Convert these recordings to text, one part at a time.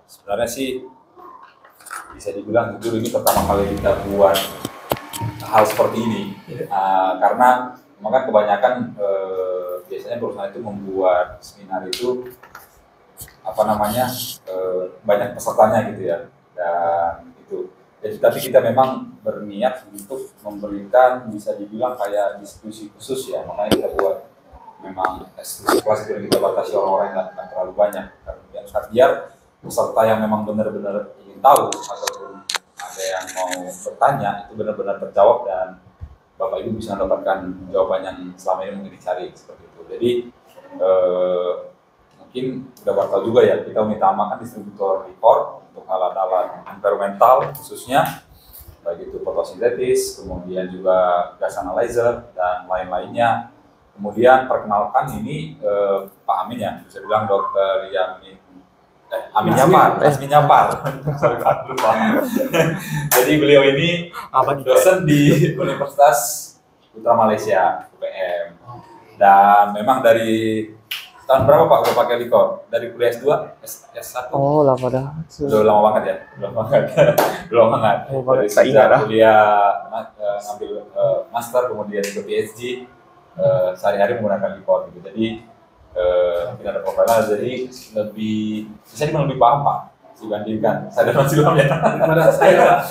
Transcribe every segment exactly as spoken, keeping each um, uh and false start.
sebenarnya sih bisa dibilang jujur ini pertama kali kita buat hal seperti ini, uh, karena memang kan kebanyakan uh, biasanya perusahaan itu membuat seminar itu apa namanya uh, banyak pesertanya gitu ya, dan itu. Jadi tapi kita memang berniat untuk memberikan bisa dibilang kayak diskusi khusus ya, makanya kita buat memang eksklusif kelas itu kita batasi orang-orang yang nggak terlalu banyak, biar biar peserta yang memang benar-benar ingin tahu ataupun ada yang mau bertanya itu benar-benar terjawab dan Bapak Ibu bisa mendapatkan jawaban yang selama ini mungkin dicari seperti itu. Jadi eh, mungkin udah bakal juga ya kita utamakan distributor record untuk alat-alat environmental khususnya, baik itu fotosintetis, kemudian juga gas analyzer dan lain-lainnya. Kemudian perkenalkan ini eh, Pak Amin ya, bisa bilang Dokter Yamin eh, Amin Nyapar, Amin Nyapar. Sorry Pak, lupa. Jadi beliau ini dosen di Universitas Putra Malaysia U P M. Dan memang dari tahun berapa Pak udah pakai Likor? Dari kuliah S dua, S satu? Oh, lama dah. Udah lama banget ya? Belum banget. Belum banget. Oh, dari sejak kuliah ngambil uh, master kemudian ke P H D, uh, sehari-hari menggunakan Likor gitu. Jadi uh, kita ada profilnya, jadi lebih bisa dibilang lebih paham Pak dibandingkan saya dan Mas Ilham ya. Pada saya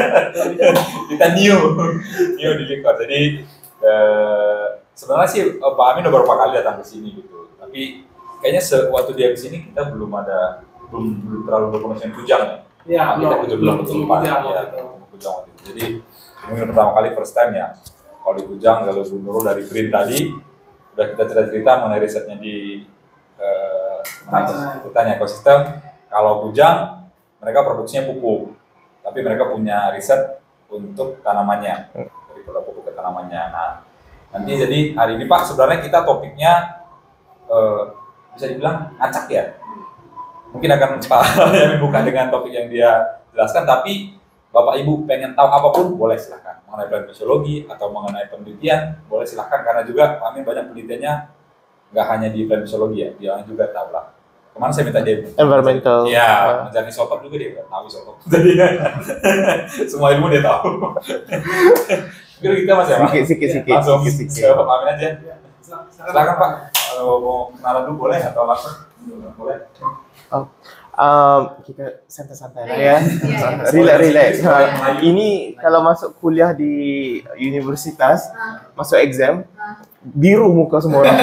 kita new new di Likor. Jadi uh, sebenarnya sih uh, Pak Amin udah beberapa kali datang ke sini gitu. Tapi kayaknya waktu dia kesini kita belum ada belum, belum terlalu berkomunikasi kujang ya. Iya, nah, kita belum belum betul Pak. Ya, kujang waktu itu. Jadi ini pertama kali first time ya. Kalau di Kujang kalau Nurul dari Green tadi udah kita cerita-cerita mengenai risetnya di eh, hutan ekosistem. Kalau Kujang mereka produksinya pupuk, tapi mereka punya riset untuk tanamannya, dari produk pupuk ke tanamannya. Nah nanti jadi hari ini Pak sebenarnya kita topiknya Uh, bisa dibilang acak ya, mungkin akan Pak yang buka dengan topik yang dia jelaskan, tapi Bapak Ibu pengen tahu apapun boleh silahkan, mengenai plant fisiologi atau mengenai penelitian boleh silahkan, karena juga Pak Amin banyak penelitiannya nggak hanya di plant fisiologi ya, dia juga tahu lah. Kemana saya minta dia environmental, ya uh. mencari isotop juga dia tahu isotop, jadi semua ilmu dia tahu. Mungkin kita masih ya, sikit sikit langsung sikit sikit. Pak Amin aja, silakan Pak. Kalau mau kenalan dulu boleh atau langsung? Boleh. Oh, um, kita santai-santai lah ya. Relax, relax. Ha, ini kalau masuk kuliah di universitas, masuk exam, biru muka semua orang.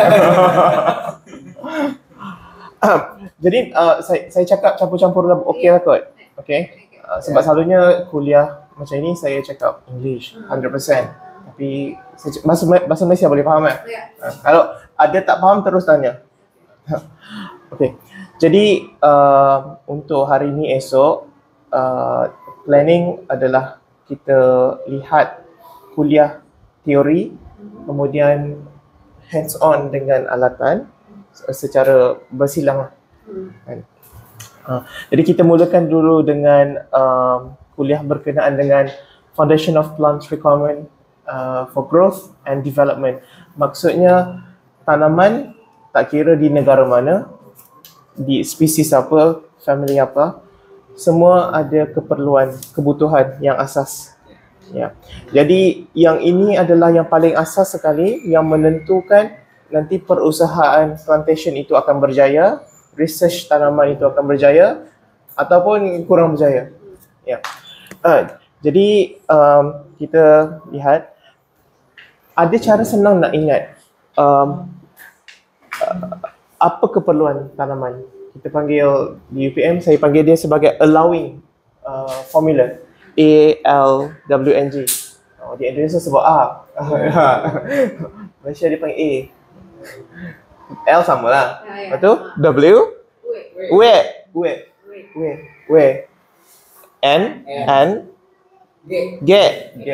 Jadi uh, saya saya cakap campur-campur lah, okey lah kot. Okey. Uh, sebab selalunya kuliah macam ini saya cakap English one hundred percent. Tapi bahasa bahasa Malaysia boleh faham kan? Uh, kalau ada tak faham terus tanya. Okey. Jadi uh, untuk hari ini esok uh, planning adalah kita lihat kuliah teori, kemudian hands on dengan alatan secara bersilang. Kan? Uh, jadi kita mulakan dulu dengan um, kuliah berkenaan dengan Foundation of Plants Requirement uh, for Growth and Development. Maksudnya tanaman tak kira di negara mana, di spesies apa, family apa, semua ada keperluan, kebutuhan yang asas. Ya. Jadi yang ini adalah yang paling asas sekali yang menentukan nanti perusahaan plantation itu akan berjaya, research tanaman itu akan berjaya ataupun kurang berjaya. Ya. Uh, jadi um, kita lihat ada cara senang nak ingat. Um, Uh, apa keperluan tanaman. Kita panggil di U P M, saya panggil dia sebagai allowing uh, formula, A L W N G. Oh, di Indonesia sebut A. Malaysia dia panggil A. L sama lah. Lepas tu W, W, W, W, W, N, N, G, G.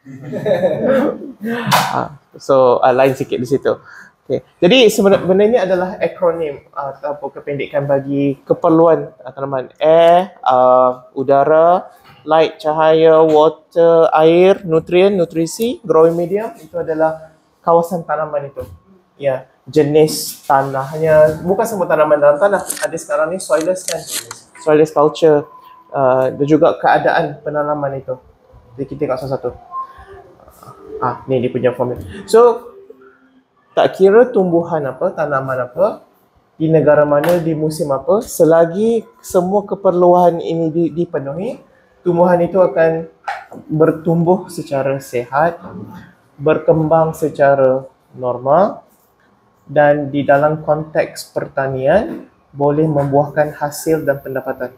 So uh, lain sikit di situ. Okay. Jadi sebenarnya adalah akronim atau kependekan bagi keperluan tanaman. Air, uh, udara, light, cahaya, water, air, nutrien, nutrisi, growing medium, itu adalah kawasan tanaman itu. Ya, jenis tanahnya, bukan semua tanaman dalam tanah. Ada sekarang ni soilless kan, soil culture, uh, dan juga keadaan penanaman itu. Jadi kita tengok satu-satu. Ah, ni dia punya formula. So, tak kira tumbuhan apa, tanaman apa, di negara mana, di musim apa, selagi semua keperluan ini dipenuhi, tumbuhan itu akan bertumbuh secara sehat, berkembang secara normal, dan di dalam konteks pertanian boleh membuahkan hasil dan pendapatan.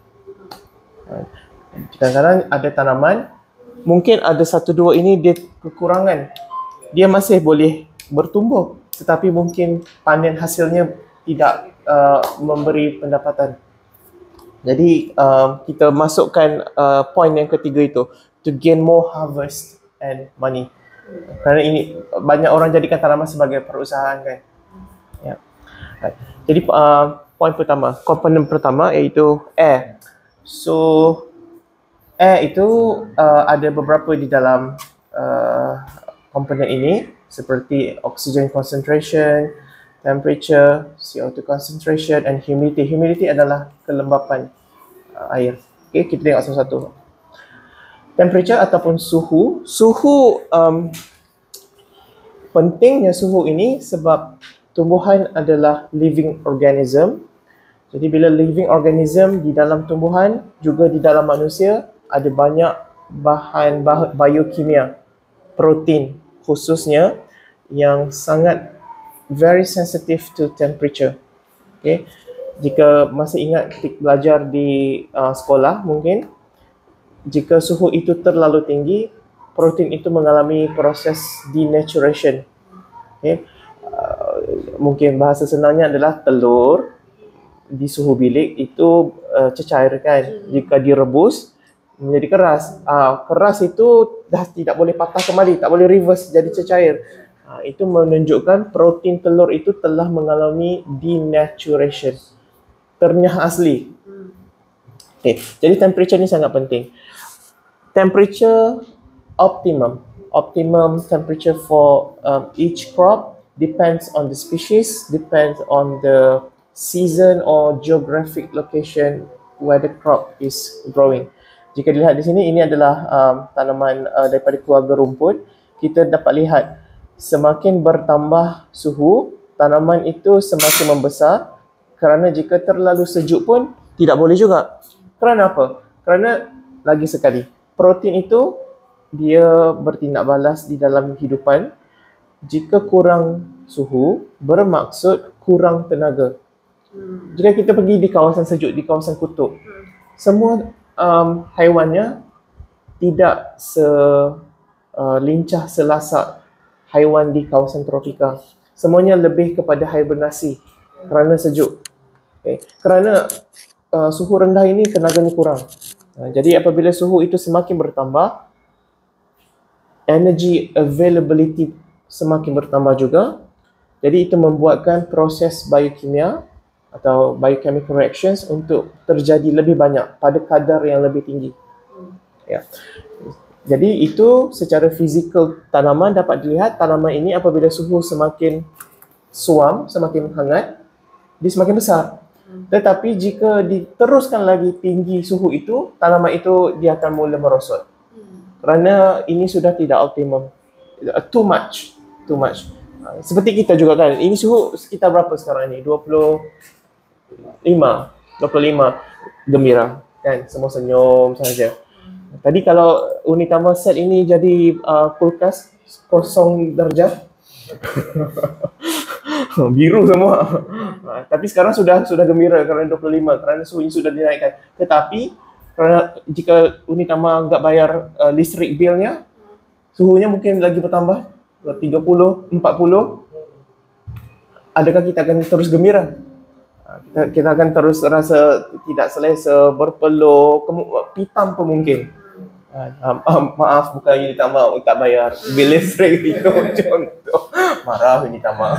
Kadang-kadang ada tanaman, mungkin ada satu dua ini dia kekurangan, dia masih boleh bertumbuh, tetapi mungkin panen hasilnya tidak uh, memberi pendapatan. Jadi uh, kita masukkan uh, point yang ketiga itu, to gain more harvest and money. Kerana ini banyak orang jadikan tanaman sebagai perusahaan kan. Ya. Right. Jadi uh, point pertama, komponen pertama iaitu air. So air itu uh, ada beberapa di dalam uh, komponen ini, seperti oxygen concentration, temperature, C O two concentration, and humidity. Humidity adalah kelembapan uh, air. Okay, kita tengok satu-satu. Temperature ataupun suhu. Suhu, um, pentingnya suhu ini sebab tumbuhan adalah living organism. Jadi bila living organism di dalam tumbuhan, juga di dalam manusia, ada banyak bahan, bahan biokimia, protein khususnya, yang sangat very sensitive to temperature. Okay. Jika masih ingat belajar di uh, sekolah mungkin, jika suhu itu terlalu tinggi, protein itu mengalami proses denaturation. Okay. Uh, mungkin bahasa senangnya adalah telur di suhu bilik itu uh, cecairkan. Jika direbus menjadi keras. Uh, keras itu dah tidak boleh patah kembali, tak boleh reverse jadi cecair. Uh, itu menunjukkan protein telur itu telah mengalami denaturation. Ternyah asli. Okay. Jadi temperature ni sangat penting. Temperature optimum. Optimum temperature for um, each crop depends on the species, depends on the season or geographic location where the crop is growing. Jika dilihat di sini, ini adalah um, tanaman uh, daripada keluarga rumput. Kita dapat lihat semakin bertambah suhu, tanaman itu semakin membesar. Kerana jika terlalu sejuk pun tidak boleh juga. Kerana apa? Kerana lagi sekali, protein itu dia bertindak balas di dalam kehidupan. Jika kurang suhu, bermaksud kurang tenaga. Jika kita pergi di kawasan sejuk, di kawasan kutub, semua um, haiwannya tidak selincah, uh, selasak haiwan di kawasan tropika. Semuanya lebih kepada hibernasi kerana sejuk. Okay. Kerana uh, suhu rendah ini tenaganya kurang. Uh, jadi apabila suhu itu semakin bertambah, energy availability semakin bertambah juga. Jadi itu membuatkan proses biokimia atau biochemical reactions untuk terjadi lebih banyak pada kadar yang lebih tinggi. Ya. Jadi itu secara fizikal tanaman dapat dilihat, tanaman ini apabila suhu semakin suam, semakin hangat, dia semakin besar. Tetapi jika diteruskan lagi tinggi suhu itu, tanaman itu dia akan mula merosot. Kerana ini sudah tidak optimum. Too much. Too much. Seperti kita juga kan, ini suhu sekitar berapa sekarang ni? dua puluh lima. dua puluh lima. Gembira. Kan? Semua senyum saja. Tadi kalau unit tambah set ini jadi uh, kulkas kosong darjah. Biru semua. Ha, tapi sekarang sudah sudah gembira kerana dua puluh lima, kerana suhu ini sudah dinaikkan. Tetapi kerana jika unit tambah enggak bayar uh, listrik bilnya, suhunya mungkin lagi bertambah tiga puluh, empat puluh. Adakah kita akan terus gembira? Kita, kita akan terus rasa tidak selesa, berpeluh, pitam pun mungkin. Um, um, maaf, bukan unit tambah tak bayar bil listrik itu contoh. Marah unit tambah.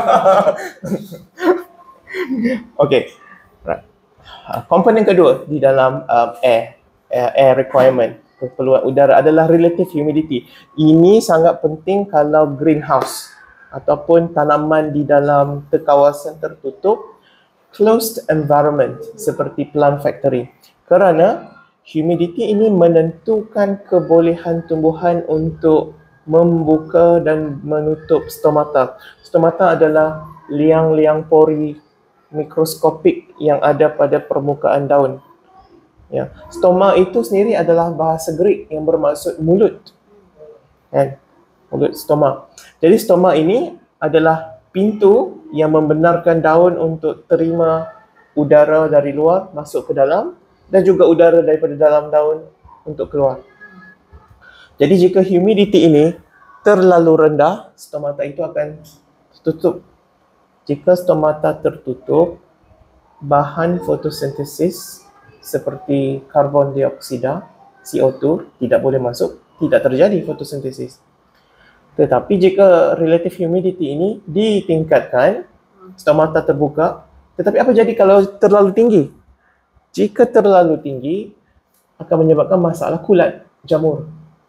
Okey. Right. Komponen kedua di dalam um, air, air, air requirement, keperluan udara adalah relative humidity. Ini sangat penting kalau greenhouse ataupun tanaman di dalam kawasan tertutup. closed environment seperti plant factory. Kerana humidity ini menentukan kebolehan tumbuhan untuk membuka dan menutup stomata. Stomata adalah liang-liang pori mikroskopik yang ada pada permukaan daun. Ya. Stoma itu sendiri adalah bahasa Greek yang bermaksud mulut. Kan? Mulut, stoma. Jadi stoma ini adalah pintu yang membenarkan daun untuk terima udara dari luar masuk ke dalam dan juga udara daripada dalam daun untuk keluar. Jadi jika humidity ini terlalu rendah, stomata itu akan tutup. Jika stomata tertutup, bahan fotosintesis seperti karbon dioksida, C O dua, tidak boleh masuk, tidak terjadi fotosintesis. Tetapi jika relative humidity ini ditingkatkan, stomata terbuka, tetapi apa jadi kalau terlalu tinggi? Jika terlalu tinggi, akan menyebabkan masalah kulat, jamur.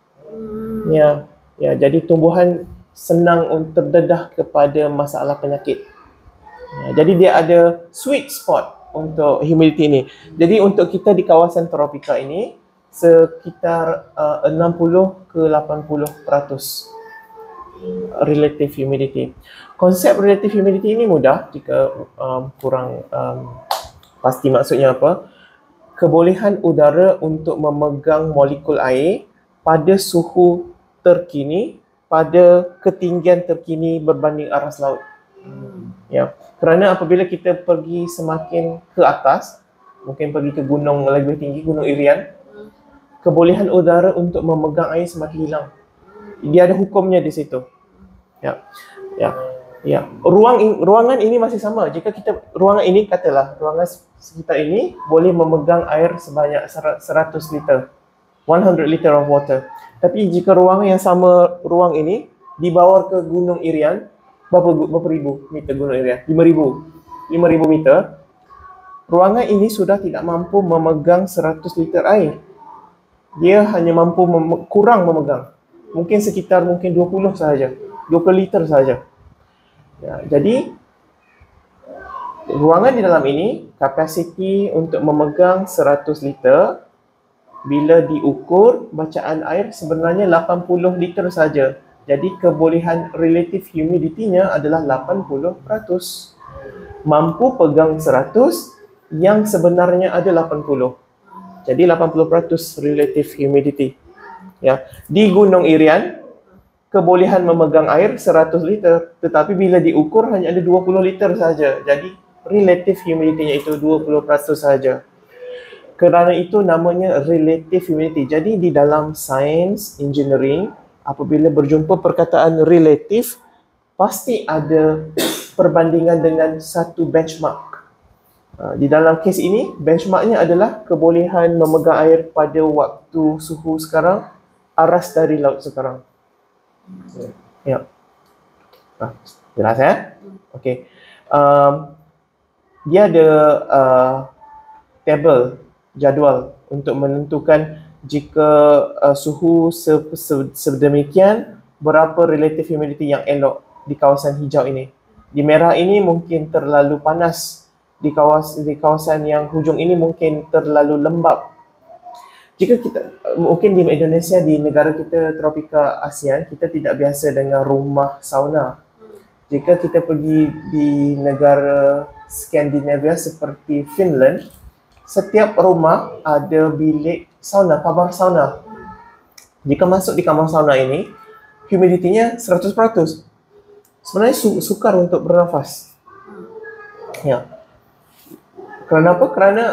Ya, ya, jadi tumbuhan senang untuk terdedah kepada masalah penyakit. Ya, jadi dia ada sweet spot untuk humidity ini. Jadi untuk kita di kawasan tropika ini, sekitar uh, enam puluh ke lapan puluh peratus relative humidity. Konsep relative humidity ini mudah jika um, kurang um, pasti maksudnya apa. Kebolehan udara untuk memegang molekul air pada suhu terkini, pada ketinggian terkini berbanding aras laut. Hmm. Ya, kerana apabila kita pergi semakin ke atas, mungkin pergi ke gunung lebih tinggi, Gunung Irian, kebolehan udara untuk memegang air semakin hilang. Dia ada hukumnya di situ. Ya, ya, ya. Ruang ruangan ini masih sama. Jika kita ruangan ini katalah ruangan sekitar ini boleh memegang air sebanyak seratus liter, seratus liter of water. Tapi jika ruangan yang sama ruang ini dibawa ke Gunung Irian, berapa berapa ribu meter Gunung Irian? lima ribu. lima ribu meter. Ruangan ini sudah tidak mampu memegang seratus liter air. Dia hanya mampu mem kurang memegang. Mungkin sekitar mungkin dua puluh sahaja. dua puluh liter sahaja. Ya, jadi ruangan di dalam ini kapasiti untuk memegang seratus liter, bila diukur bacaan air sebenarnya lapan puluh liter saja. Jadi kebolehan relative humidity-nya adalah lapan puluh peratus. Mampu pegang seratus, yang sebenarnya ada lapan puluh. Jadi lapan puluh peratus relative humidity. Ya, di Gunung Irian kebolehan memegang air seratus liter, tetapi bila diukur hanya ada dua puluh liter saja. Jadi relative humidity-nya itu dua puluh peratus saja. Kerana itu namanya relative humidity. Jadi di dalam sains engineering, apabila berjumpa perkataan relative, pasti ada perbandingan dengan satu benchmark. Di dalam kes ini, benchmarknya adalah kebolehan memegang air pada waktu suhu sekarang, aras dari laut sekarang. Ya. Nah, jelas ya? Okey. Um, dia ada uh, table, jadual untuk menentukan jika uh, suhu se se sedemikian, berapa relative humidity yang elok di kawasan hijau ini. Di merah ini mungkin terlalu panas, di kawasan di kawasan yang hujung ini mungkin terlalu lembap. Jika kita, mungkin di Indonesia, di negara kita tropika ASEAN, kita tidak biasa dengan rumah sauna. Jika kita pergi di negara Skandinavia seperti Finland, setiap rumah ada bilik sauna, kamar sauna. Jika masuk di kamar sauna ini, humidity-nya seratus peratus. Sebenarnya su sukar untuk bernafas. Ya. Kerana apa? Kerana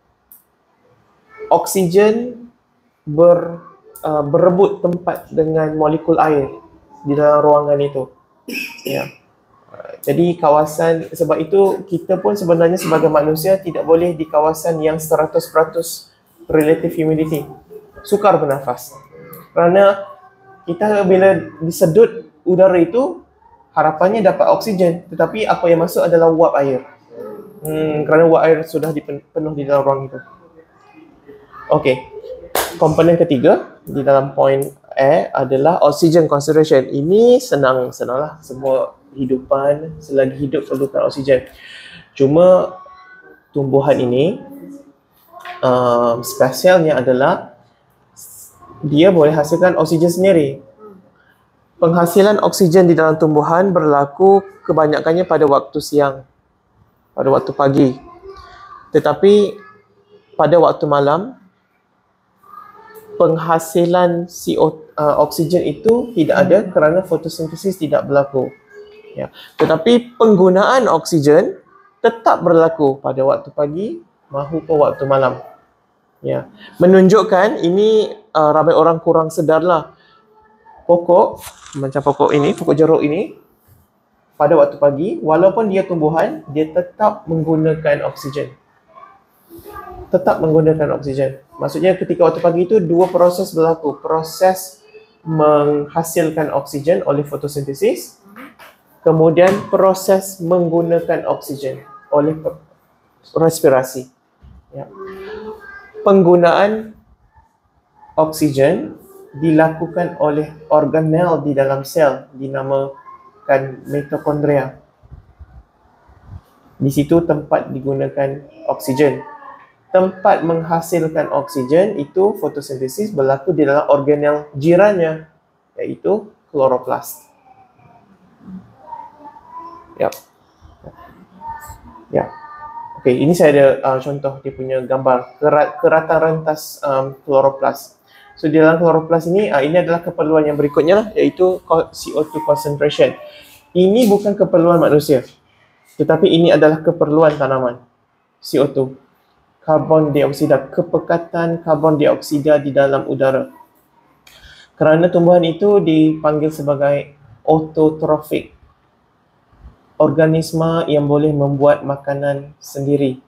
oksigen ber, uh, berebut tempat dengan molekul air di dalam ruangan itu. Ya. Jadi kawasan, sebab itu kita pun sebenarnya sebagai manusia tidak boleh di kawasan yang seratus peratus relative humidity. Sukar bernafas. Kerana kita bila disedut udara itu, harapannya dapat oksigen, tetapi apa yang masuk adalah uap air. Hmm, kerana uap air sudah dipenuh di dalam ruang itu. Okey. Komponen ketiga di dalam point air adalah oxygen concentration. Ini senang-senanglah, semua hidupan selagi hidup perlukan oksigen. Cuma tumbuhan ini uh, spesialnya adalah dia boleh hasilkan oksigen sendiri. Penghasilan oksigen di dalam tumbuhan berlaku kebanyakannya pada waktu siang, pada waktu pagi. Tetapi pada waktu malam, penghasilan C O, uh, oksigen itu tidak ada kerana fotosintesis tidak berlaku. Ya. Tetapi penggunaan oksigen tetap berlaku pada waktu pagi maupun waktu malam. Ya. Menunjukkan ini uh, ramai orang kurang sedarlah. Pokok macam pokok ini, pokok jeruk ini pada waktu pagi, walaupun dia tumbuhan, dia tetap menggunakan oksigen. Tetap menggunakan oksigen. Maksudnya ketika waktu pagi itu dua proses berlaku. Proses menghasilkan oksigen oleh fotosintesis, kemudian proses menggunakan oksigen oleh respirasi. Ya. Penggunaan oksigen dilakukan oleh organel di dalam sel dinamakan mitokondria. Di situ tempat digunakan oksigen. Tempat menghasilkan oksigen itu fotosintesis berlaku di dalam organel jirannya, iaitu kloroplast. Ya. Ya. Okey, ini saya ada uh, contoh dia punya gambar kerat, keratan rentas um, kloroplast. So di dalam kloroplast ini, uh, ini adalah keperluan yang berikutnya lah, iaitu C O two concentration. Ini bukan keperluan manusia, tetapi ini adalah keperluan tanaman. C O two, karbon dioksida, kepekatan karbon dioksida di dalam udara. Kerana tumbuhan itu dipanggil sebagai autotrofik, organisma yang boleh membuat makanan sendiri.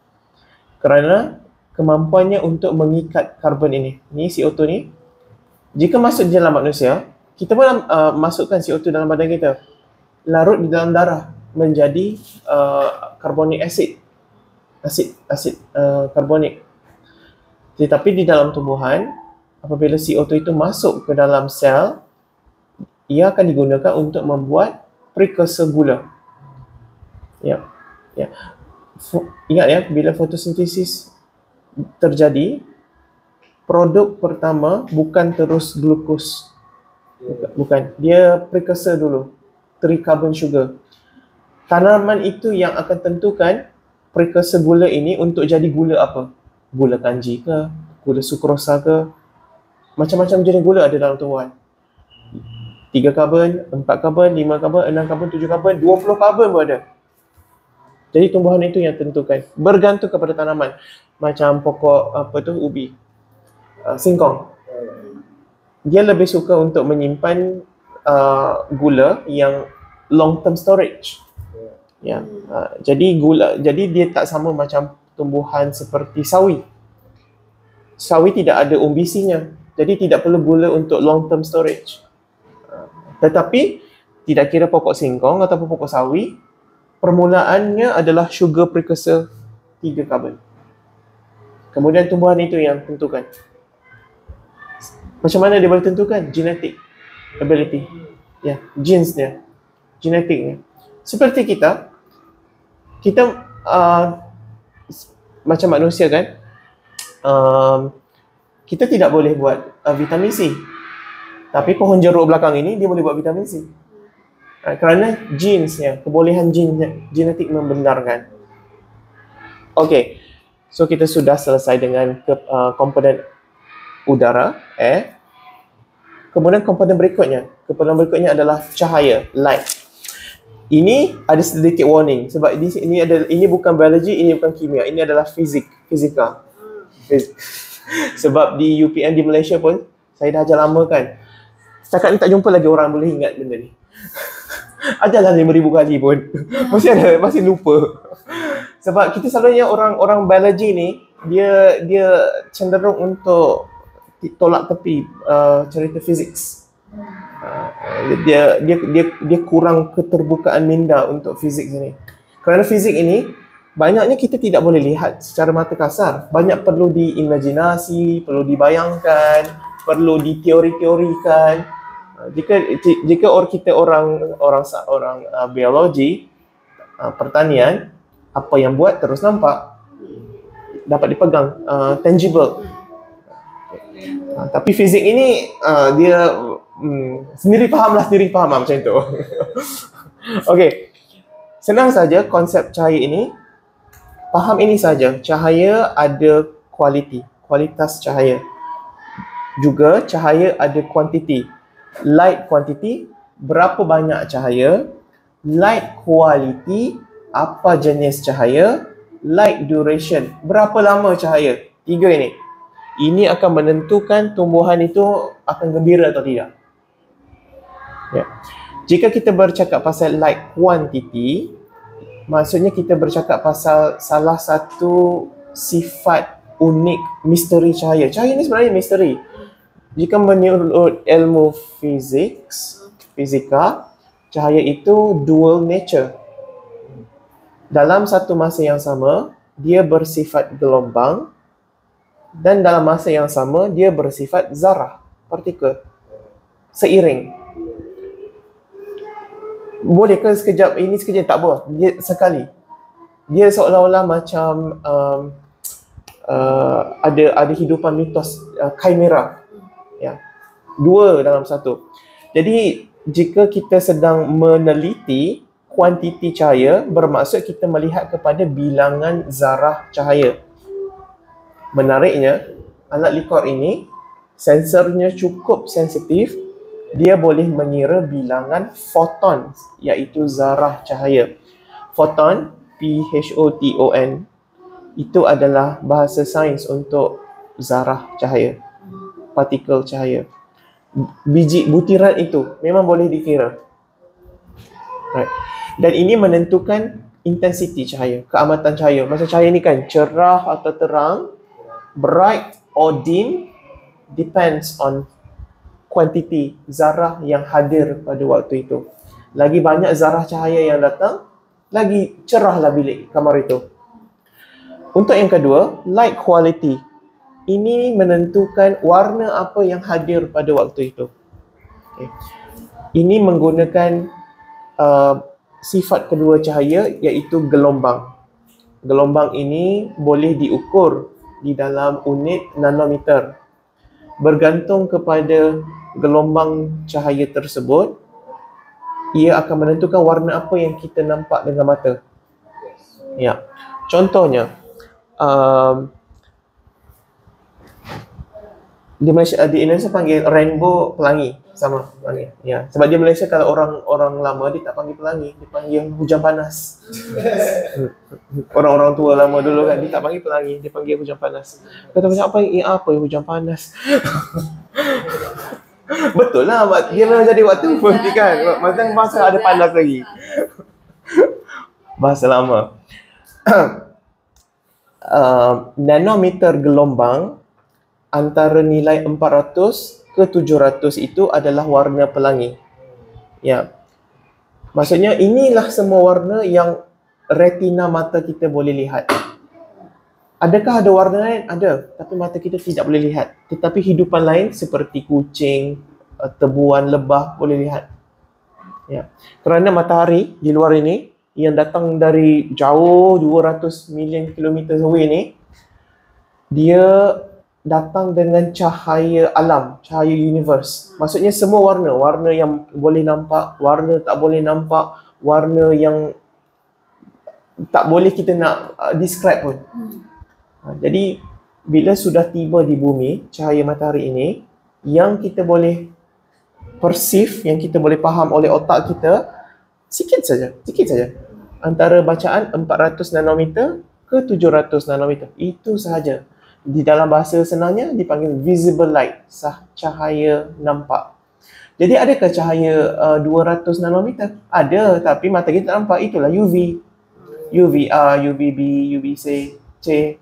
Kerana kemampuannya untuk mengikat karbon ini. Ni C O two ni, jika masuk di dalam manusia, kita pun uh, masukkan C O two dalam badan kita, larut di dalam darah menjadi uh, carbonic acid, asid asid uh, karbonik. Tetapi di dalam tumbuhan, apabila C O two itu masuk ke dalam sel, ia akan digunakan untuk membuat prekursor gula. Ya, ya. Ingat ya, bila fotosintesis terjadi, produk pertama bukan terus glukos. Bukan, dia prekursor dulu, tricarbon sugar. Tanaman itu yang akan tentukan prekursor gula ini untuk jadi gula apa? Gula kanji ke, gula sukrosa ke, macam-macam jenis gula ada dalam tumbuhan. Tiga karbon, empat karbon, lima karbon, enam karbon, tujuh karbon, dua puluh karbon pun ada. Jadi tumbuhan itu yang tentukan, bergantung kepada tanaman. Macam pokok apa tu, ubi, uh, singkong. Dia lebih suka untuk menyimpan uh, gula yang long term storage. Ya, uh, jadi gula, jadi dia tak sama macam tumbuhan seperti sawi. Sawi tidak ada umbisinya, jadi tidak perlu gula untuk long term storage. Uh, tetapi tidak kira pokok singkong ataupun pokok sawi, permulaannya adalah sugar precursor tiga karbon. Kemudian tumbuhan itu yang tentukan. Macam mana dia boleh tentukan? Genetic ability. Ya, genes-nya, genetiknya. Seperti kita, kita uh, macam manusia kan, um, kita tidak boleh buat uh, vitamin C. Tapi pohon jeruk belakang ini, dia boleh buat vitamin C. Uh, kerana genes-nya, kebolehan gen genetik membenarkan. Okey, so kita sudah selesai dengan ke, uh, komponen udara, air. Kemudian komponen berikutnya, komponen berikutnya adalah cahaya, light. Ini ada sedikit warning sebab ini ini ada ini bukan biologi, ini bukan kimia, ini adalah fizik, fisika. Fizik. Sebab di U P M di Malaysia pun saya dah ajar lama kan. Setakat ni tak jumpa lagi orang boleh ingat benda ni. Ajarlah lima ribu kali pun. Masih ada, masih lupa. Sebab kita selalunya orang-orang biologi ni dia dia cenderung untuk tolak tepi uh, cerita fizik. Uh, dia dia dia dia kurang keterbukaan minda untuk fizik ini. Kerana fizik ini banyaknya kita tidak boleh lihat secara mata kasar. Banyak perlu diimajinasi, perlu dibayangkan, perlu diteori-teorikan. Uh, jika jika orang kita orang orang orang uh, biologi, uh, pertanian, apa yang buat terus nampak. dapat dipegang, uh, tangible. Uh, tapi fizik ini uh, dia um, sendiri faham lah, sendiri faham lah macam itu. Okey, senang saja konsep cahaya ini. Faham ini saja, cahaya ada kualiti, kualitas cahaya. Juga cahaya ada kuantiti. Light quantity, berapa banyak cahaya. Light quality, apa jenis cahaya. Light duration, berapa lama cahaya. Tiga ini. Ini akan menentukan tumbuhan itu akan gembira atau tidak. Ya. Jika kita bercakap pasal light quantity, maksudnya kita bercakap pasal salah satu sifat unik misteri cahaya. Cahaya ni sebenarnya misteri. Jika menurut ilmu fizik, fisika, cahaya itu dual nature. Dalam satu masa yang sama, dia bersifat gelombang, dan dalam masa yang sama, dia bersifat zarah, partikel, seiring. Boleh ke sekejap, ini sekejap, tak boleh, dia sekali. Dia seolah-olah macam um, uh, ada ada hidupan mitos, uh, chimera. Ya, dua dalam satu. Jadi jika kita sedang meneliti kuantiti cahaya, bermaksud kita melihat kepada bilangan zarah cahaya. Menariknya, alat likor ini sensornya cukup sensitif, dia boleh mengira bilangan foton, iaitu zarah cahaya. Foton, P H O T O N, itu adalah bahasa sains untuk zarah cahaya, partikel cahaya. Biji butiran itu memang boleh dikira. Right. Dan ini menentukan intensiti cahaya, keamatan cahaya. Masa cahaya ni kan cerah atau terang, bright or dim, depends on kuantiti zarah yang hadir pada waktu itu. Lagi banyak zarah cahaya yang datang, lagi cerahlah bilik kamar itu. Untuk yang kedua, light quality. Ini menentukan warna apa yang hadir pada waktu itu. Okay. Ini menggunakan uh, sifat kedua cahaya, iaitu gelombang. Gelombang ini boleh diukur di dalam unit nanometer. Bergantung kepada gelombang cahaya tersebut, ia akan menentukan warna apa yang kita nampak dengan mata. Ya, contohnya, um, di Malaysia, di Indonesia panggil rainbow pelangi, sama pelangi. Ya, sebab di Malaysia kalau orang orang lama dia tak panggil pelangi, dia panggil hujan panas. Orang-orang tua lama dulu kan dia tak panggil pelangi, dia panggil hujan panas. Kata macam apa ini apa hujan panas? Betul lah, dia memang jadi waktu berhenti kan. Masa masa ada panas lagi. Bahasa lama. uh, nanometer gelombang antara nilai empat ratus ke tujuh ratus itu adalah warna pelangi. Ya. Maksudnya inilah semua warna yang retina mata kita boleh lihat. Adakah ada warna lain? Ada, tapi mata kita tidak boleh lihat. Tetapi hidupan lain seperti kucing, tebuan, lebah boleh lihat. Ya. Kerana matahari di luar ini yang datang dari jauh dua ratus million kilometer away ni, dia datang dengan cahaya alam, cahaya universe. Maksudnya semua warna, warna yang boleh nampak, warna tak boleh nampak, warna yang tak boleh kita nak uh, describe pun. Ha, jadi bila sudah tiba di bumi, cahaya matahari ini, yang kita boleh perceive, yang kita boleh faham oleh otak kita, sikit saja, sikit saja. Antara bacaan empat ratus nanometer ke tujuh ratus nanometer. Itu sahaja. Di dalam bahasa senangnya dipanggil visible light, sah cahaya nampak. Jadi adakah cahaya uh, dua ratus nanometer? Ada, tapi mata kita tak nampak. Itulah U V. U V A, U V B, U V C, C.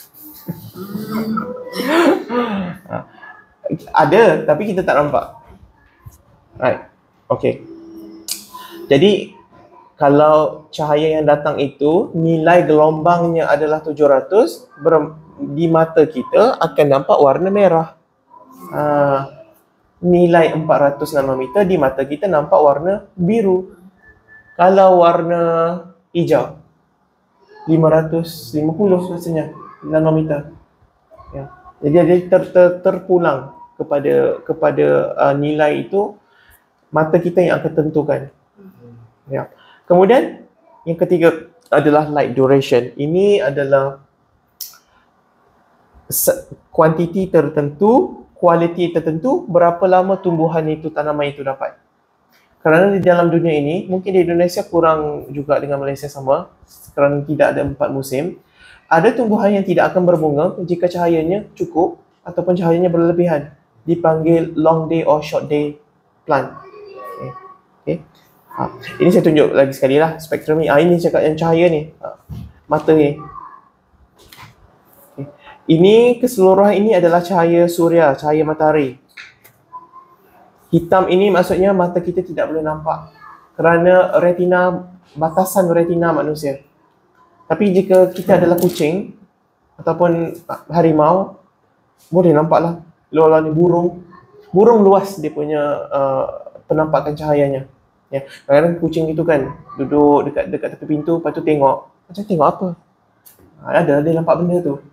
Ada, tapi kita tak nampak. Right. Okay. Jadi kalau cahaya yang datang itu nilai gelombangnya adalah tujuh ratus, ber- di mata kita akan nampak warna merah. Uh, nilai empat ratus nanometer di mata kita nampak warna biru. Kalau warna hijau lima ratus lima puluh rasanya. nanometer. Ya. Jadi dia ter, ter, terpulang kepada kepada uh, nilai itu, mata kita yang akan tentukan. Ya. Kemudian yang ketiga adalah light duration. Ini adalah kuantiti tertentu, kualiti tertentu, berapa lama tumbuhan itu, tanaman itu dapat. Kerana di dalam dunia ini, mungkin di Indonesia kurang juga dengan Malaysia sama, kerana tidak ada empat musim. Ada tumbuhan yang tidak akan berbunga jika cahayanya cukup ataupun cahayanya berlebihan. Dipanggil long day or short day plant. Okay. Okay. Ha. Ini saya tunjuk lagi sekali lah spektrum ni. Ha, ini cakap yang cahaya ni. Ha. Mata ni. Okay. Ini keseluruhan ini adalah cahaya suria, cahaya matahari. Hitam ini maksudnya mata kita tidak boleh nampak kerana retina, batasan retina manusia. Tapi jika kita adalah kucing ataupun harimau, boleh nampaklah. Luar-luar ni burung. Burung luas dia punya uh, penampakan cahayanya. Ya. Kadang-kadang kucing itu kan duduk dekat dekat tepi pintu, lepas tu tengok. Macam tengok apa? Ha, ada, dia nampak benda tu.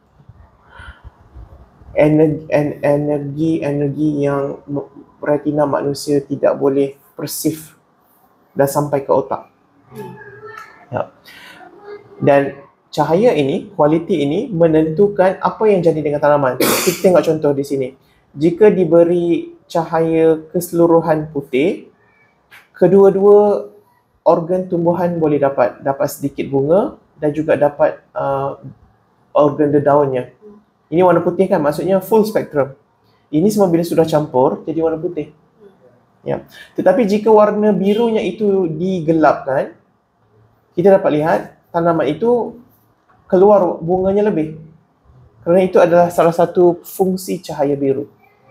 Energi, energi, energi yang retina manusia tidak boleh perceive dan sampai ke otak. Ya. Dan cahaya ini, kualiti ini menentukan apa yang jadi dengan tanaman. Kita tengok contoh di sini. Jika diberi cahaya keseluruhan putih, kedua-dua organ tumbuhan boleh dapat. Dapat sedikit bunga dan juga dapat uh, organ dedaunnya. Ini warna putih kan, maksudnya full spectrum. Ini semua bila sudah campur, jadi warna putih. Ya. Tetapi jika warna birunya itu digelapkan, kita dapat lihat tanaman itu keluar bunganya lebih. Kerana itu adalah salah satu fungsi cahaya biru.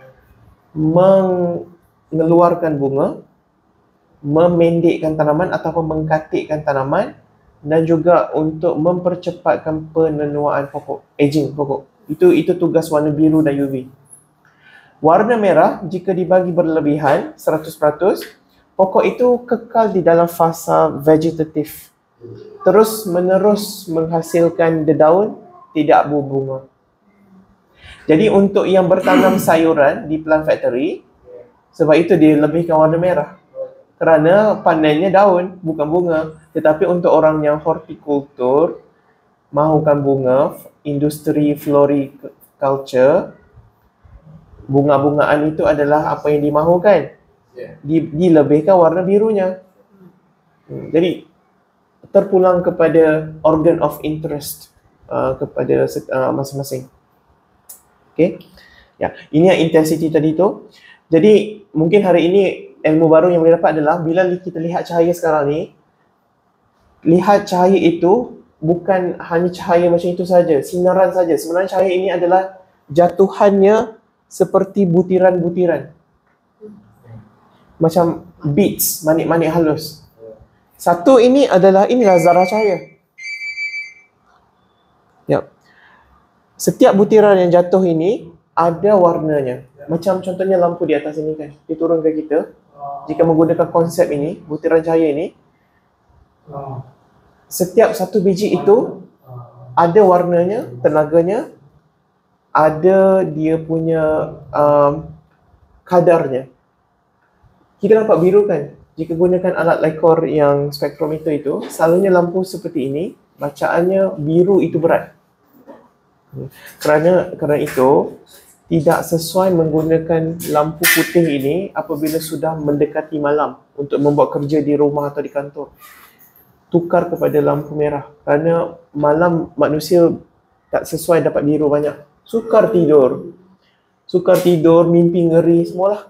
Mengeluarkan bunga, memendekkan tanaman ataupun mengkatikkan tanaman, dan juga untuk mempercepatkan penenuaan pokok, aging pokok. Itu itu tugas warna biru dan U V. Warna merah jika dibagi berlebihan seratus peratus, pokok itu kekal di dalam fasa vegetatif. Terus menerus menghasilkan dedaun, tidak berbunga. Jadi untuk yang bertanam sayuran di plant factory, sebab itu dia lebihkan warna merah. Kerana panennya daun, bukan bunga. Tetapi untuk orang yang hortikultur, mahukan bunga, industri floriculture, bunga-bungaan itu adalah apa yang dimahukan. Dilebihkan warna birunya. Jadi terpulang kepada organ of interest uh, kepada uh, masing-masing. Okey. Ya, ini yang intensity tadi tu. Jadi mungkin hari ini ilmu baru yang boleh dapat adalah bila kita lihat cahaya sekarang ni, lihat cahaya itu bukan hanya cahaya macam itu saja, sinaran saja. Sebenarnya cahaya ini adalah jatuhannya seperti butiran-butiran. Macam beads, manik-manik halus. Satu ini adalah, inilah zarah cahaya. Ya. Setiap butiran yang jatuh ini ada warnanya. Macam contohnya lampu di atas ini kan, diturun ke kita. Jika menggunakan konsep ini, butiran cahaya ini, setiap satu biji itu ada warnanya, tenaganya, ada dia punya um, kadarnya. Kita nampak biru kan? Jika gunakan alat lekor yang spektrometer itu, selalunya lampu seperti ini, bacaannya biru itu berat. Kerana kerana itu tidak sesuai menggunakan lampu putih ini apabila sudah mendekati malam untuk membuat kerja di rumah atau di kantor. Tukar kepada lampu merah kerana malam manusia tak sesuai dapat biru banyak. Sukar tidur. Sukar tidur, mimpi ngeri semualah.